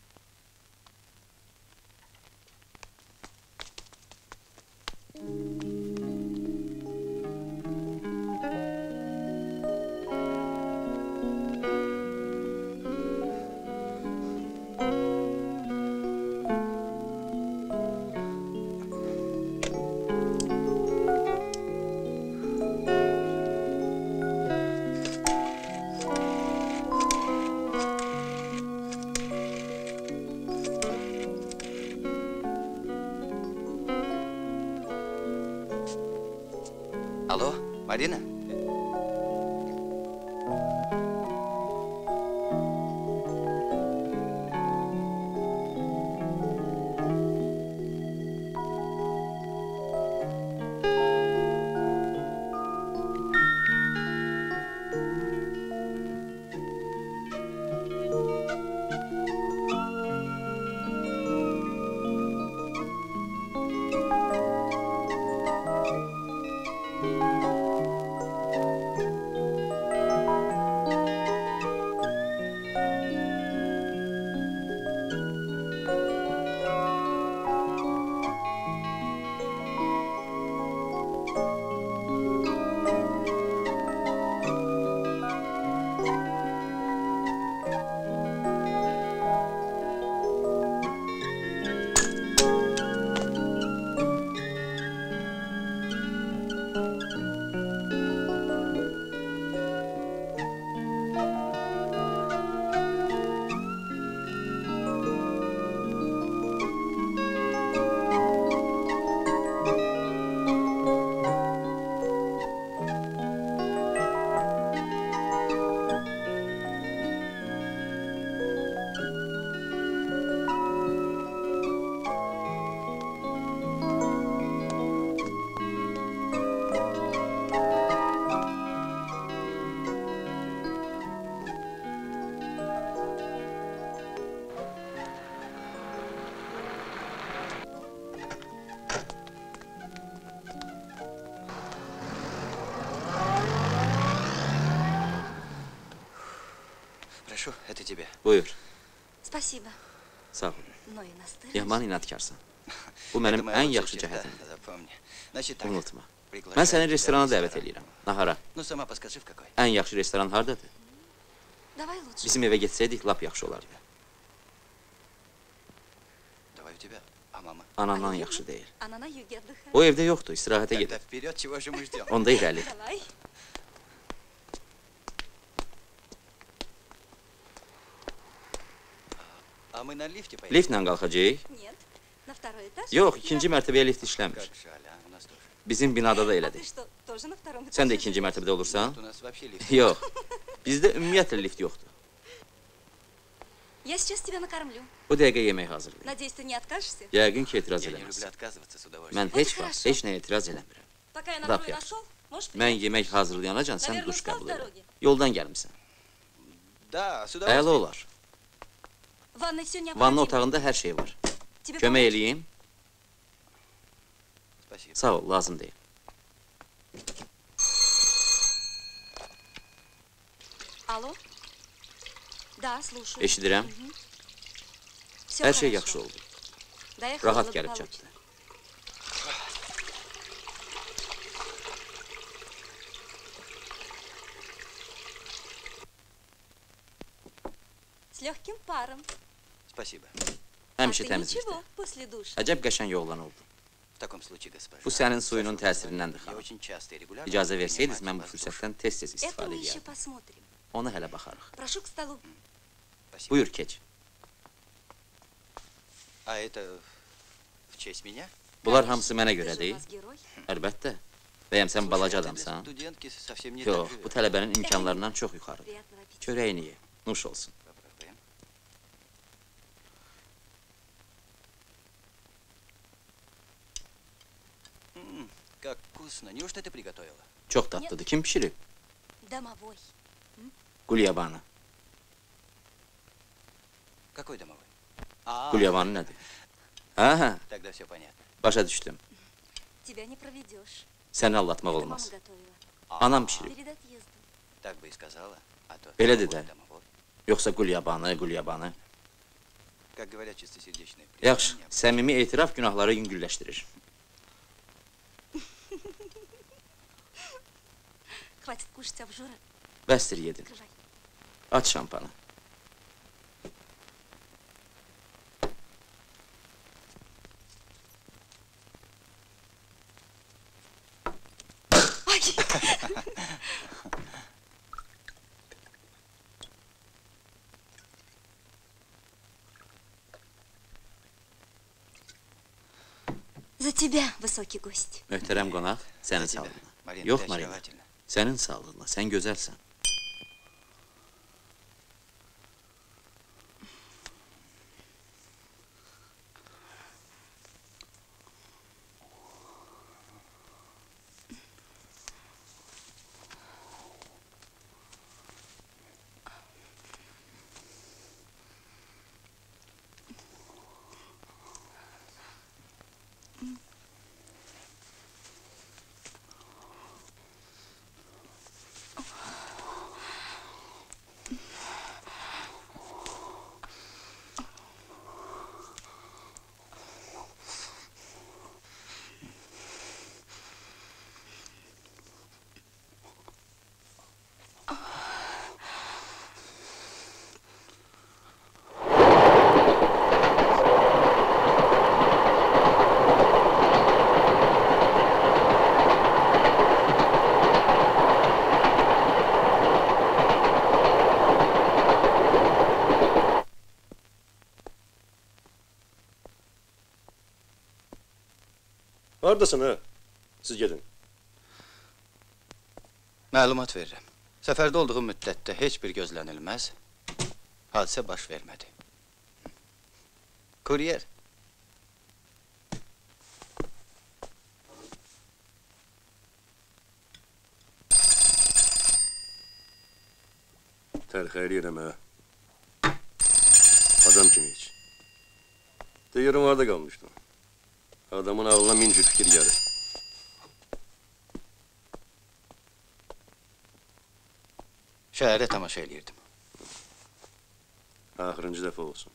Alo, Marina? Прошу, это тебе. Buyur. Спасибо. Sağ ol. Но и настыришь. Yaman inatkarsan. Bu mənim ən yaxşı cəhətimdir. Unutma. Mən səni restorana dəvət edirəm. Nahara. Ən yaxşı restoran hardadır? Давай лучше. Bizim evə getsəydik, lap yaxşı olardı. Anandan yaxşı deyil. Она на юге отдыхает. O evdə yoxdur, istirahətə gedir. Onda irəli. Давай. Liftlə qalxacaq? Нет. На второй этаж? Yox, ikinci mərtəbəyə lift işləmir. Bizim binada da А ты elədir. что, тоже на втором этаже? Sən də ikinci mərtəbədə olursan? Yox. Bizdə ümumiyyətlə lift yoxdur. Я сейчас тебя накормлю. Bu dəqiqə yemək hazırlayır. Надеюсь, ты не откажешься? Yəqin ki, etiraz eləməz. Mən heç vaxt heç nəyə etiraz eləmirəm. Пока я на Lap второй yaxşı. нашел, можешь Mən yemək hazırlayanacan sən Наверное, duş устал qəbul с elə. дороги? Yoldan gəlmisən. Əla olar. В ванной все Vanna необходимо. otağında hər şey var. Тебе Kömək помочь? eləyim? Sağ ol, lazım deyil. Алло? Да, слушаю. Eşidirəm. Мгм. Всё Hər şey хорошо. yaxşı oldu. Доехала Rahat gəlib благополучно. çatdı. С легким паром. Спасибо. Həmişə А ты təmizlikdə. ничего после душа. Əcəb qəşəng oğlan oldu. В таком случае, госпожа. Bu sənin suyunun təsirindəndir, Я xanım. очень часто и регулярно İcazə versəydiniz, принимаю mən bu вас в душ. fürsətdən tez-tez Это istifadə мы еще edərdim. посмотрим. Ona hələ baxarıq. Прошу к столу. Buyur, keç. А это в честь меня? Bunlar hamısı mənə Ты görə же у deyil. нас gерой. Əlbəttə. Bəyəm sən balaca Для adamsan? студентки совсем не Yox, так bu живет. tələbənin imkanlarından çox yuxarıdır. Приятного аппетита. Çörəyini ye, nuş olsun. Попробуем. Как вкусно. Неужто ты приготовила? Çox dadlıdır. Kim pişirib? Домовой. Qulyabanı. Какой домовой? Qulyabanı nədir? Hə, Тогда все понятно. başa düşdüm. Тебя не проведешь. Səni allatmaq Это мама olmaz. готовила. Anam pişirib. Перед отъездом. Так бы и сказала. А то Belədir домовой, də. домовой. Yoxsa qulyabanı. Как говорят чистосердечные Yaxşı, признания. səmimi etiraf günahları yüngülləşdirir. Хватит кушать обжора. Bəsdir yedin. Открывай. Aç şampanı. Ай! За тебя, высокий гость. Möhtərəm qonaq, sənin За тебя, sağlığına. Marina, Yox, ты Marina, очаровательна. sənin sağlığına. Sən gözəlsən. Haradasın ha? Siz gedin. Məlumat verirəm. Səfərdə olduğum müddətdə heç bir gözlənilməz hadisə baş vermədi. Kuryer. Tərxə eləyirəm ha. Adam kimi hiç. Deyirəm orada qalmışdım. Adamın ağlına min cür fikir gəlir. Şəhərə tamaşa eləyirdim. Axırıncı dəfə olsun.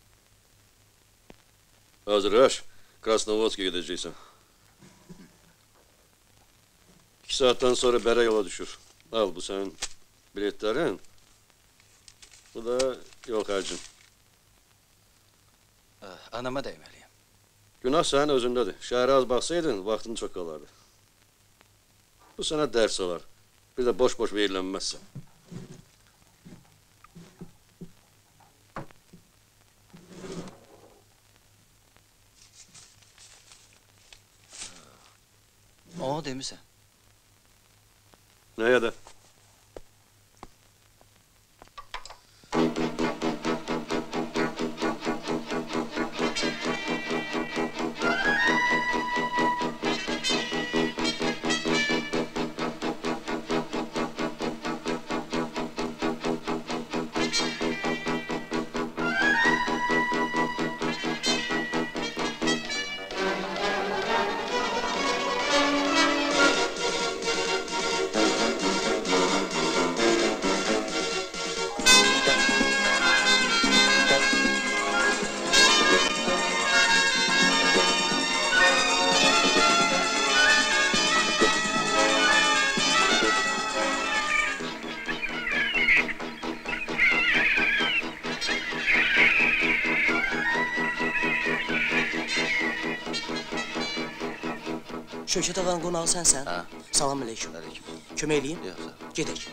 Hazırlaş, Krasnovodsk'a gedəcəksən. 2 saatdən sonra bərə yola düşür. Al bu sənin biletlərin. Bu da yol xərcin. Anama dəyməliyəm. Günah sənin özündədir. Şəhərə az baxsaydın, vaxtın çox qalardı. Bu sənə dərs olar. Bir də boş-boş verilənməzsən. O demisən. Nəyə də? Şövkət ağanın qonağı sənsən? Hə. Salam aleyküm. Aleyküm. Kömək eləyim? Yox, sağ ol. Gedək.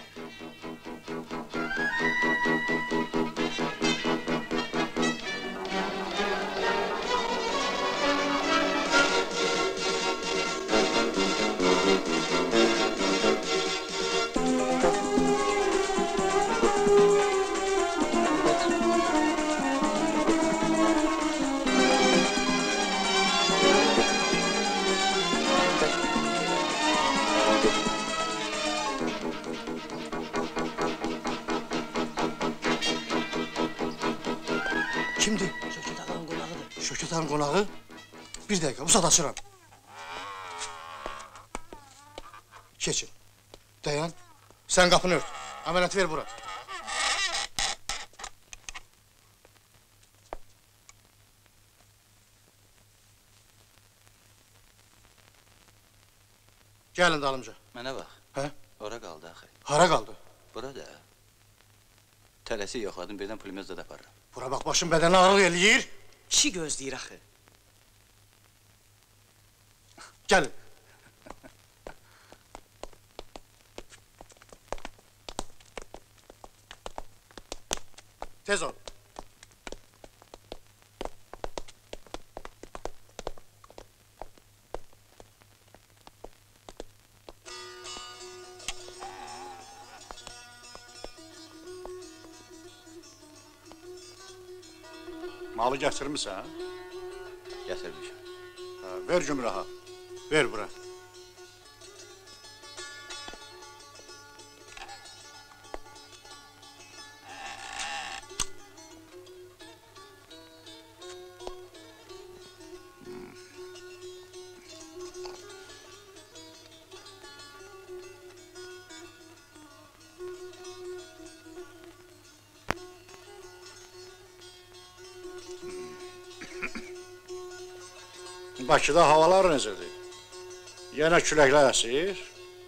Kimdir? Şövkət ağanın qonağıdır. Şövkət ağanın qonağı? Bir dəqiqə, bu saat açıram. Keçin. Dayan. Sən qapını ört. Əmanəti ver bura. Gəlin dalımca. Mənə bax. Hə? Ora qaldı axı. Hara qaldı? Burada. Tələsi yoxladım, birdən pulumuzda da aparıram. Bura bax, başın bədəni ağrıq eləyir. Kişi gözləyir axı. Gəlin. Tez ol. Malı gətirmisən? Gətirmişəm. Ver Gümraha. Ver bura. Bakıda havalar necədir? Yenə küləklər əsir?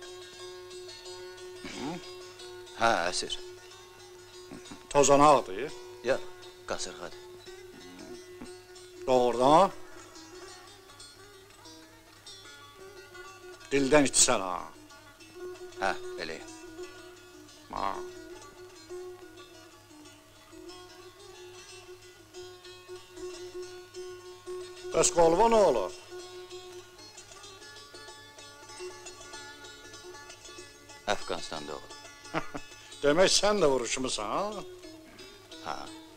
Hə, əsir. Tozanaqdır? Yox, qasırğadır. Doğrudan? Dildən içsən ha? Hə, beləyəm. Ha. Bəs qolva nə olur? Əfqanistanda olub. Demək sən də vuruşmusan, ha? Ha.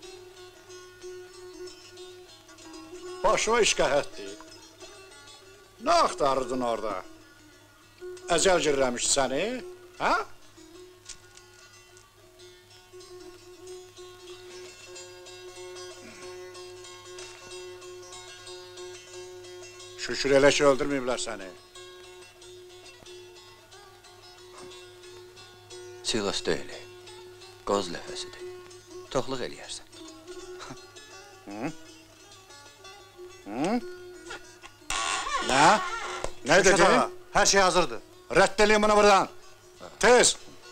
Başıma iş qəhətdir. Nə axtarırdın orada? Əzəl girləmiş səni, ha? Şükür elə ki, öldürməyiblər səni. Silas deyil, qoz ləfəsidir. Toxluq eləyərsən. Hı? Hı? Nə? Nə dedin? Hər şey hazırdır. Rədd eləyin bunu buradan. Tez!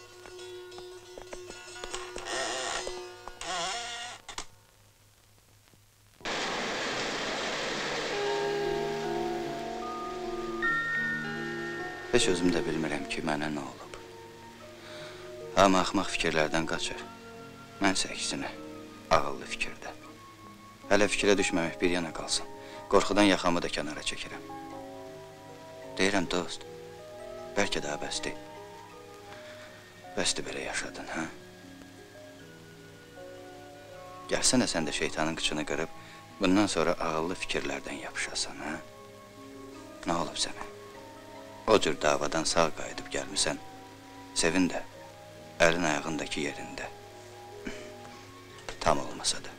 Heç özüm də bilmirəm ki, mənə nə olub. Amma axmaq fikirlərdən qaçır. Mənsə əksinə, ağıllı fikirdə. Hələ fikrə düşməmək bir yana qalsın. Qorxudan yaxamı da kənara çəkirəm. Deyirəm, dost, bəlkə daha bəsdir. Bəsdir belə yaşadın, hə? Gəlsənə sən də şeytanın qıçını qırıb, bundan sonra ağıllı fikirlərdən yapışasan, hə? Nə olub sənə? O cür davadan sağ qayıdıb gəlmisən, sevin də, əlin ayağındakı yerində. Tam olmasa da.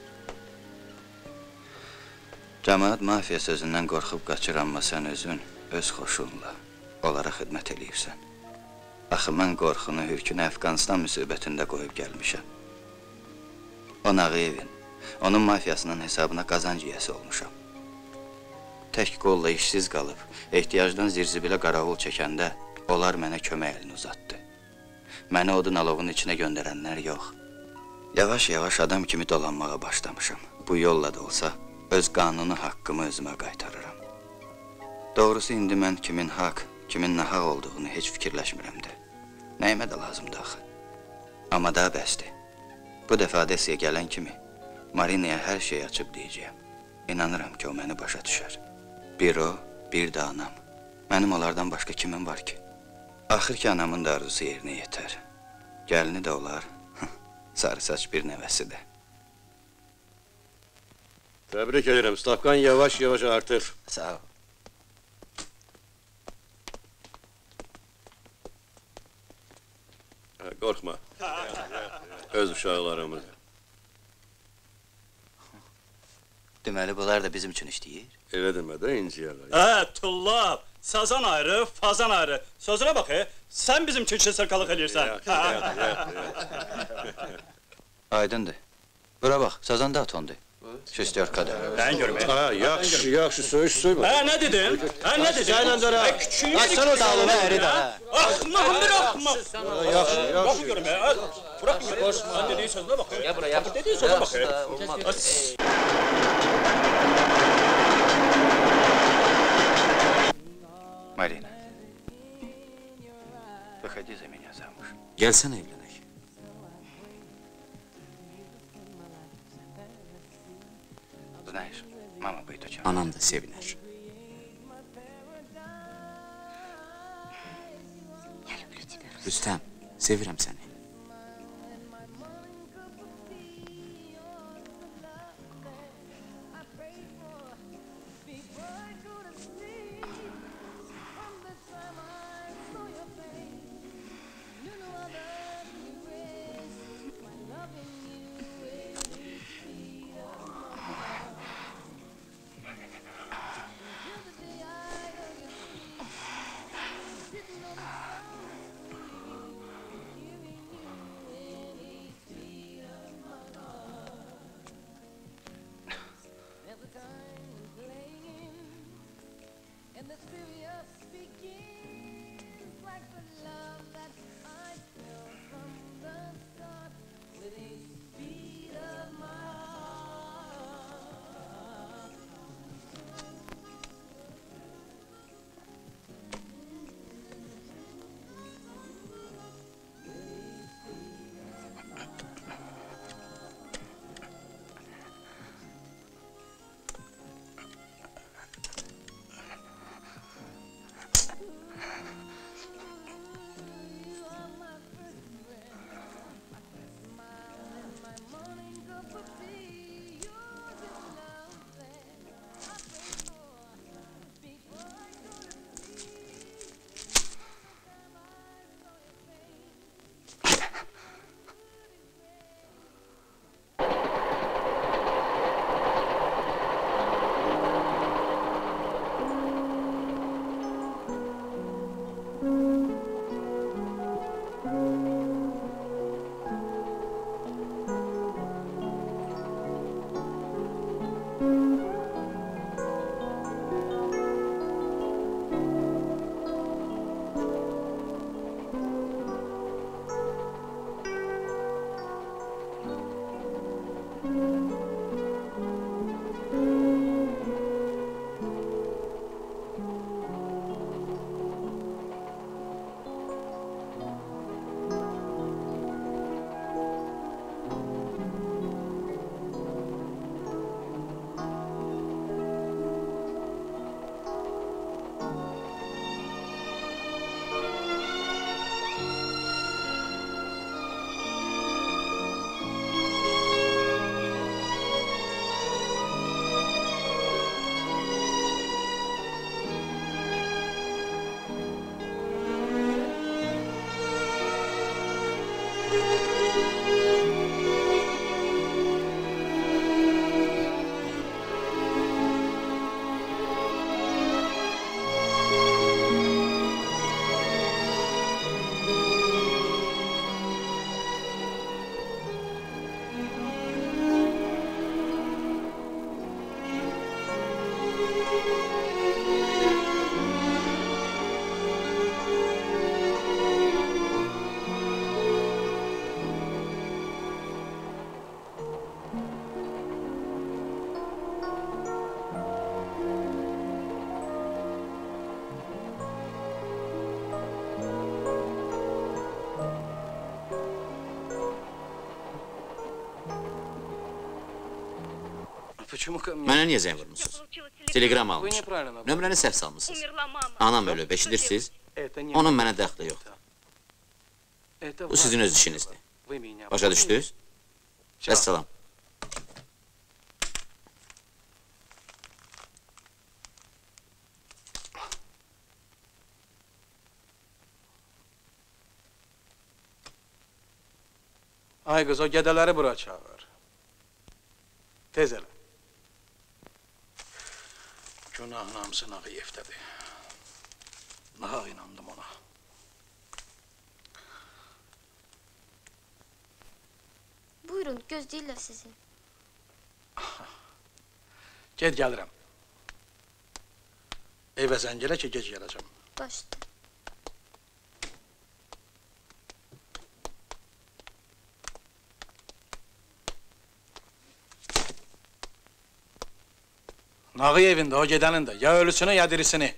Cəmaat mafiya sözündən qorxub qaçır, amma sən özün, öz xoşunla onlara xidmət eləyirsən. Axı, mən qorxunu, hürkünü Əfqanistan müsibətində qoyub gəlmişəm. O Nağıyevin, onun mafiyasının hesabına qazanc yiyəsi olmuşam. Tək qolla işsiz qalıb, ehtiyacdan zirzibilə qaravul çəkəndə, onlar mənə kömək əlini uzatdı. Məni odun alovun içinə göndərənlər yox. Yavaş-yavaş adam kimi dolanmağa başlamışam. Bu yolla da olsa, öz qanunu haqqımı özümə qaytarıram. Doğrusu, indi mən kimin haqq, kimin nahaq olduğunu heç fikirləşmirəm də. Nəyimə də lazımdır axı. Amma daha bəsdir. Bu dəfə Odessaya gələn kimi, Marinaya hər şeyi açıb deyəcəyəm. İnanıram ki, o məni başa düşər. Bir o, bir də anam. Mənim onlardan başqa kimin var ki? Axır ki, anamın da arzusu yerinə yetər. Gəlini də olar, sarı saç bir nəvəsi də. Təbrik edirəm, stavkan yavaş-yavaş artır. Sağ ol. Qorxma. Öz uşaqlarımız. Deməli, bunlar da bizim üçün işləyir. Elə demə də inciyərlər. Tullab, sazan ayrı, fazan ayrı. Sözünə bax, sən bizim üçün sırqalıq eləyirsən. Aydındır. Bura bax, sazan da atondur. Şestyorkada. Ben görməyəm. Yaxşı, söymə. Nə dedin? Nə dedin? Sənlə dərə. Açsan o dağılma əri də. Axmağım bir axmaq. Yaxşı. Baxın görüm, bırakın görüm. Sən dediğin sözünə bax. Ya buraya. Dediğin sözünə bax. Marina. Выходи за меня замуж. Gəlsən evlənək. Знаешь, mama будет очень... Anam da sevinər. Rüstəm, sevirəm səni. Mənə niyə zəng vurmuşsunuz? Telegram almış. Nömrəni səhv salmışsınız. Anam ölüb, eşidirsiniz? Onun mənə dəxli yoxdur. Bu sizin öz işinizdir. Başa düşdünüz? Vəssalam. Ay qız, o gədələri bura çağır. Tez elə. Günahın hamısı Nağıyevdədir. Naha inandım ona. Buyurun, gözləyirlər sizi. Ged gəlirəm. Evə zəng elə ki, gec gələcəm. Başda. Nağıyevin də, o gedənin də. Ya ölüsünü, ya dirisini.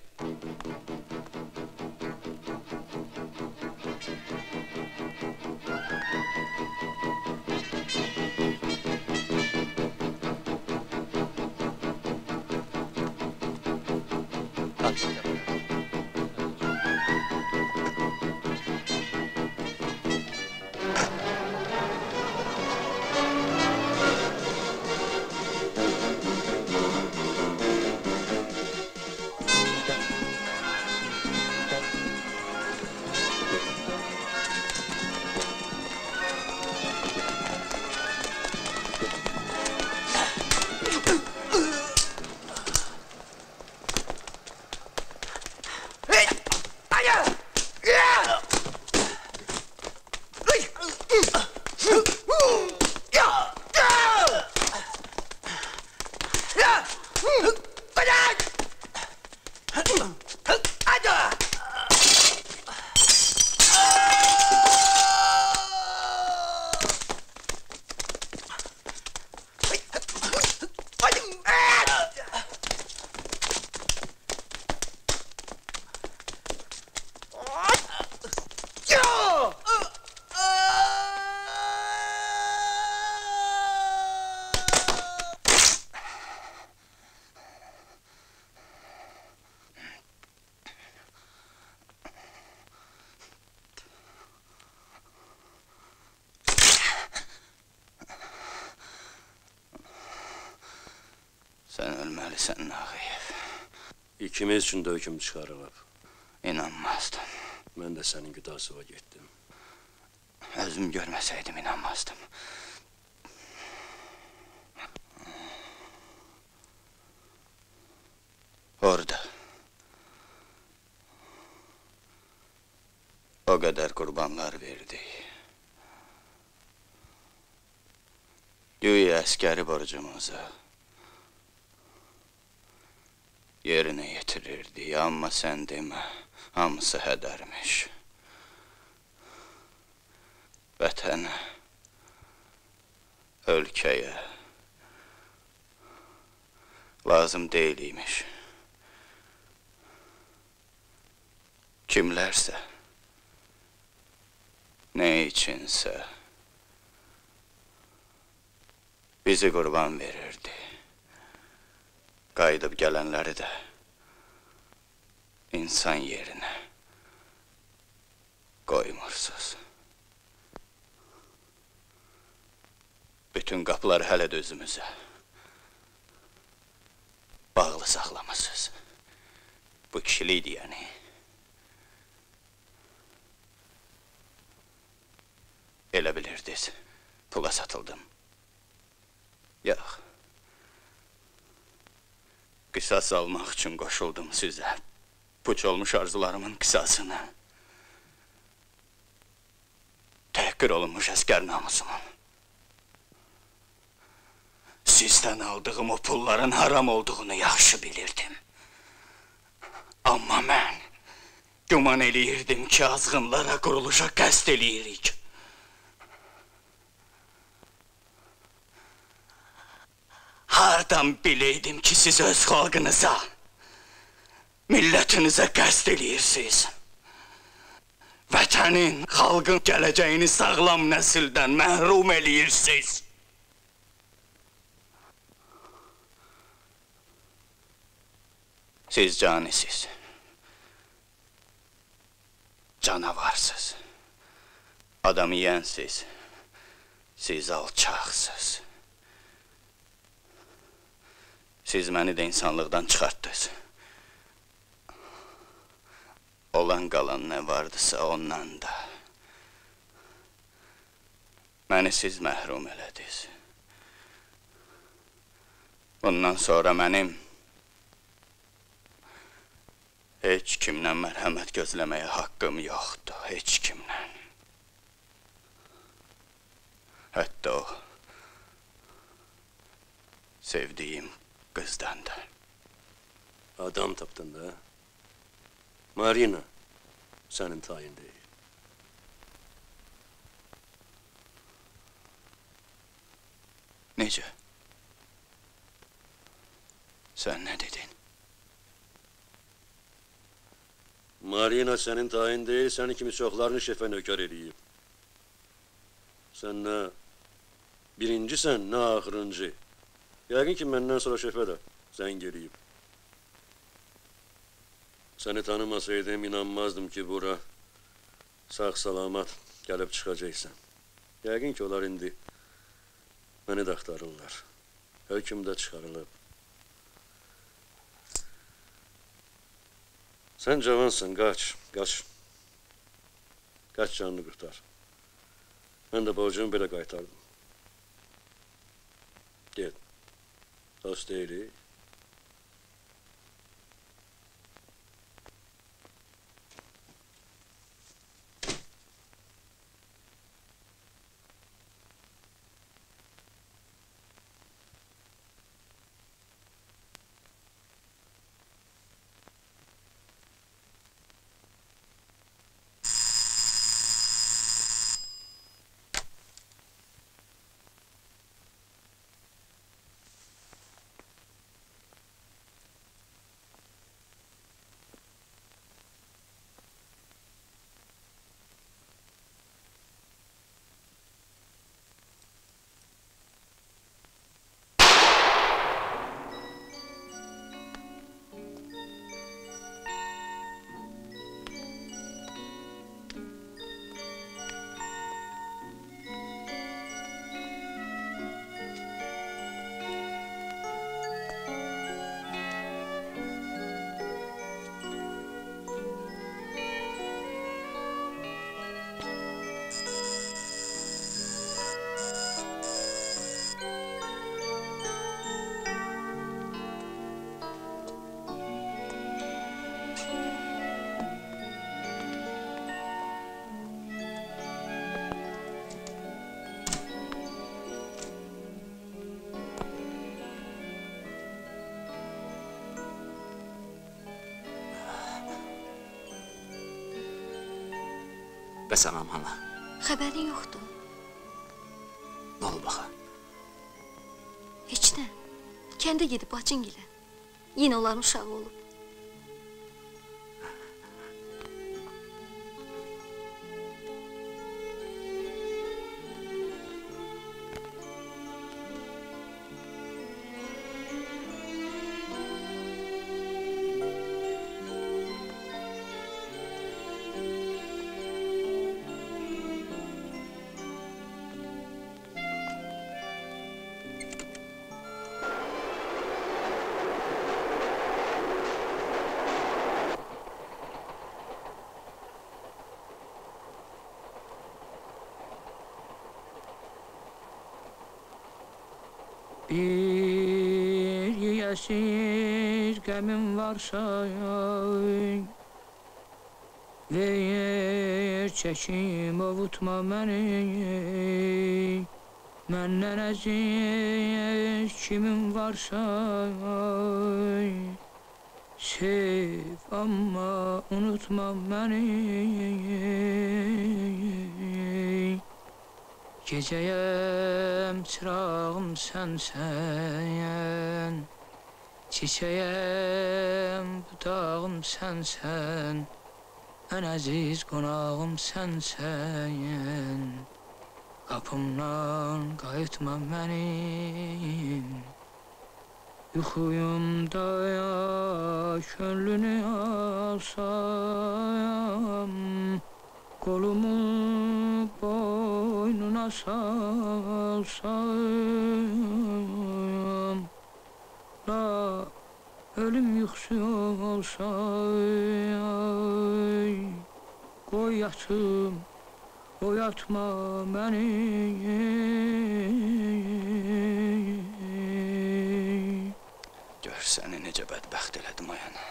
Sən ölməlisən, Nağıyev. İkimiz üçün də hökm çıxarılıb. İnanmazdım. Mən də sənin güdasıva getdim. Özüm görməsəydim, inanmazdım. Orada. O qədər qurbanlar verdik. Güya əskəri borcumuzu yerinə yetirirdik, amma sən demə, hamısı hədərmiş. Vətənə, ölkəyə lazım deyilmiş. Kimlərsə, nə içinsə bizi qurban verirdi. Qayıdıb gələnləri də insan yerinə qoymursuz. Bütün qapıları hələ də özümüzə bağlı saxlamışsınız. Bu kişilikdir yəni. Elə bilirdiniz, pula satıldım. Yox. Qisas almaq üçün qoşuldum sizə. Puç olmuş arzularımın qisasını. Təhqir olunmuş əskər namusumun. Sizdən aldığım o pulların haram olduğunu yaxşı bilirdim. Amma mən güman eləyirdim ki, azğınlara, quruluşa qəsd eləyirik. Hardan bileydim ki, siz öz xalqınıza, millətinizə qəsd eləyirsiniz. Vətənin, xalqın gələcəyini sağlam nəsildən məhrum eləyirsiniz. Siz canisiz, canavarsız, adam yiyənsiz, siz alçaqsız. Siz məni də insanlıqdan çıxartdınız. Olan qalan nə vardısa ondan da. Məni siz məhrum elədiniz. Bundan sonra mənim heç kimdən mərhəmət gözləməyə haqqım yoxdur, heç kimdən. Hətta o sevdiyim qızdan da. Adam tapdın da. Marina sənin tayin deyil. Necə? Sən nə dedin? Marina sənin tayin deyil, sənin kimi çoxlarını şefə nökər eləyib. Sən nə birincisən, nə axırıncı. Yəqin ki, məndən sonra şefə də zəng eləyib. Səni tanımasaydım, inanmazdım ki, bura sağ-salamat gəlib çıxacaqsan. Yəqin ki, onlar indi məni də axtarırlar. Hökm də çıxarılıb. Sən cavansan, qaç, qaç. Qaç canını qurtar. Mən də borcumu belə qaytardım. Get. Dost deyilik. Bəs anam hala? Xəbərin yoxdur. Nə olub axı? Heç nə. Kəndə gedib bacın gilə. Yenə onların uşağı olub. Bir yiyəsiz qəmin varsa ver çəkim ovutma məni məndən əziz kimin varsa sev amma unutma məni Gecəyəm, çırağım sənsən, çiçəyəm, budağım sənsən, ən əziz qonağım sənsən. Qapımdan qayıtma mənim, yuxuyumda ya könlünü alsam, Kolumu boynuna salsam La ölüm yuxusu olsa Qoy yatım, oyatma beni Gör səni necə bədbəxt elədim ayana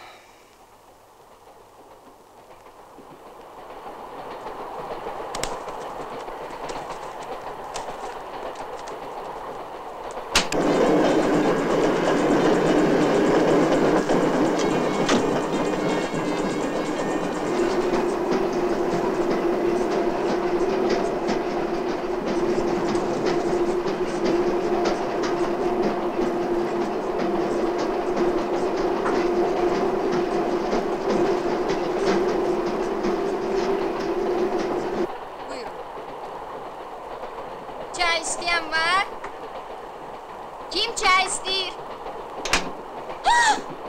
Kim çay istəyir?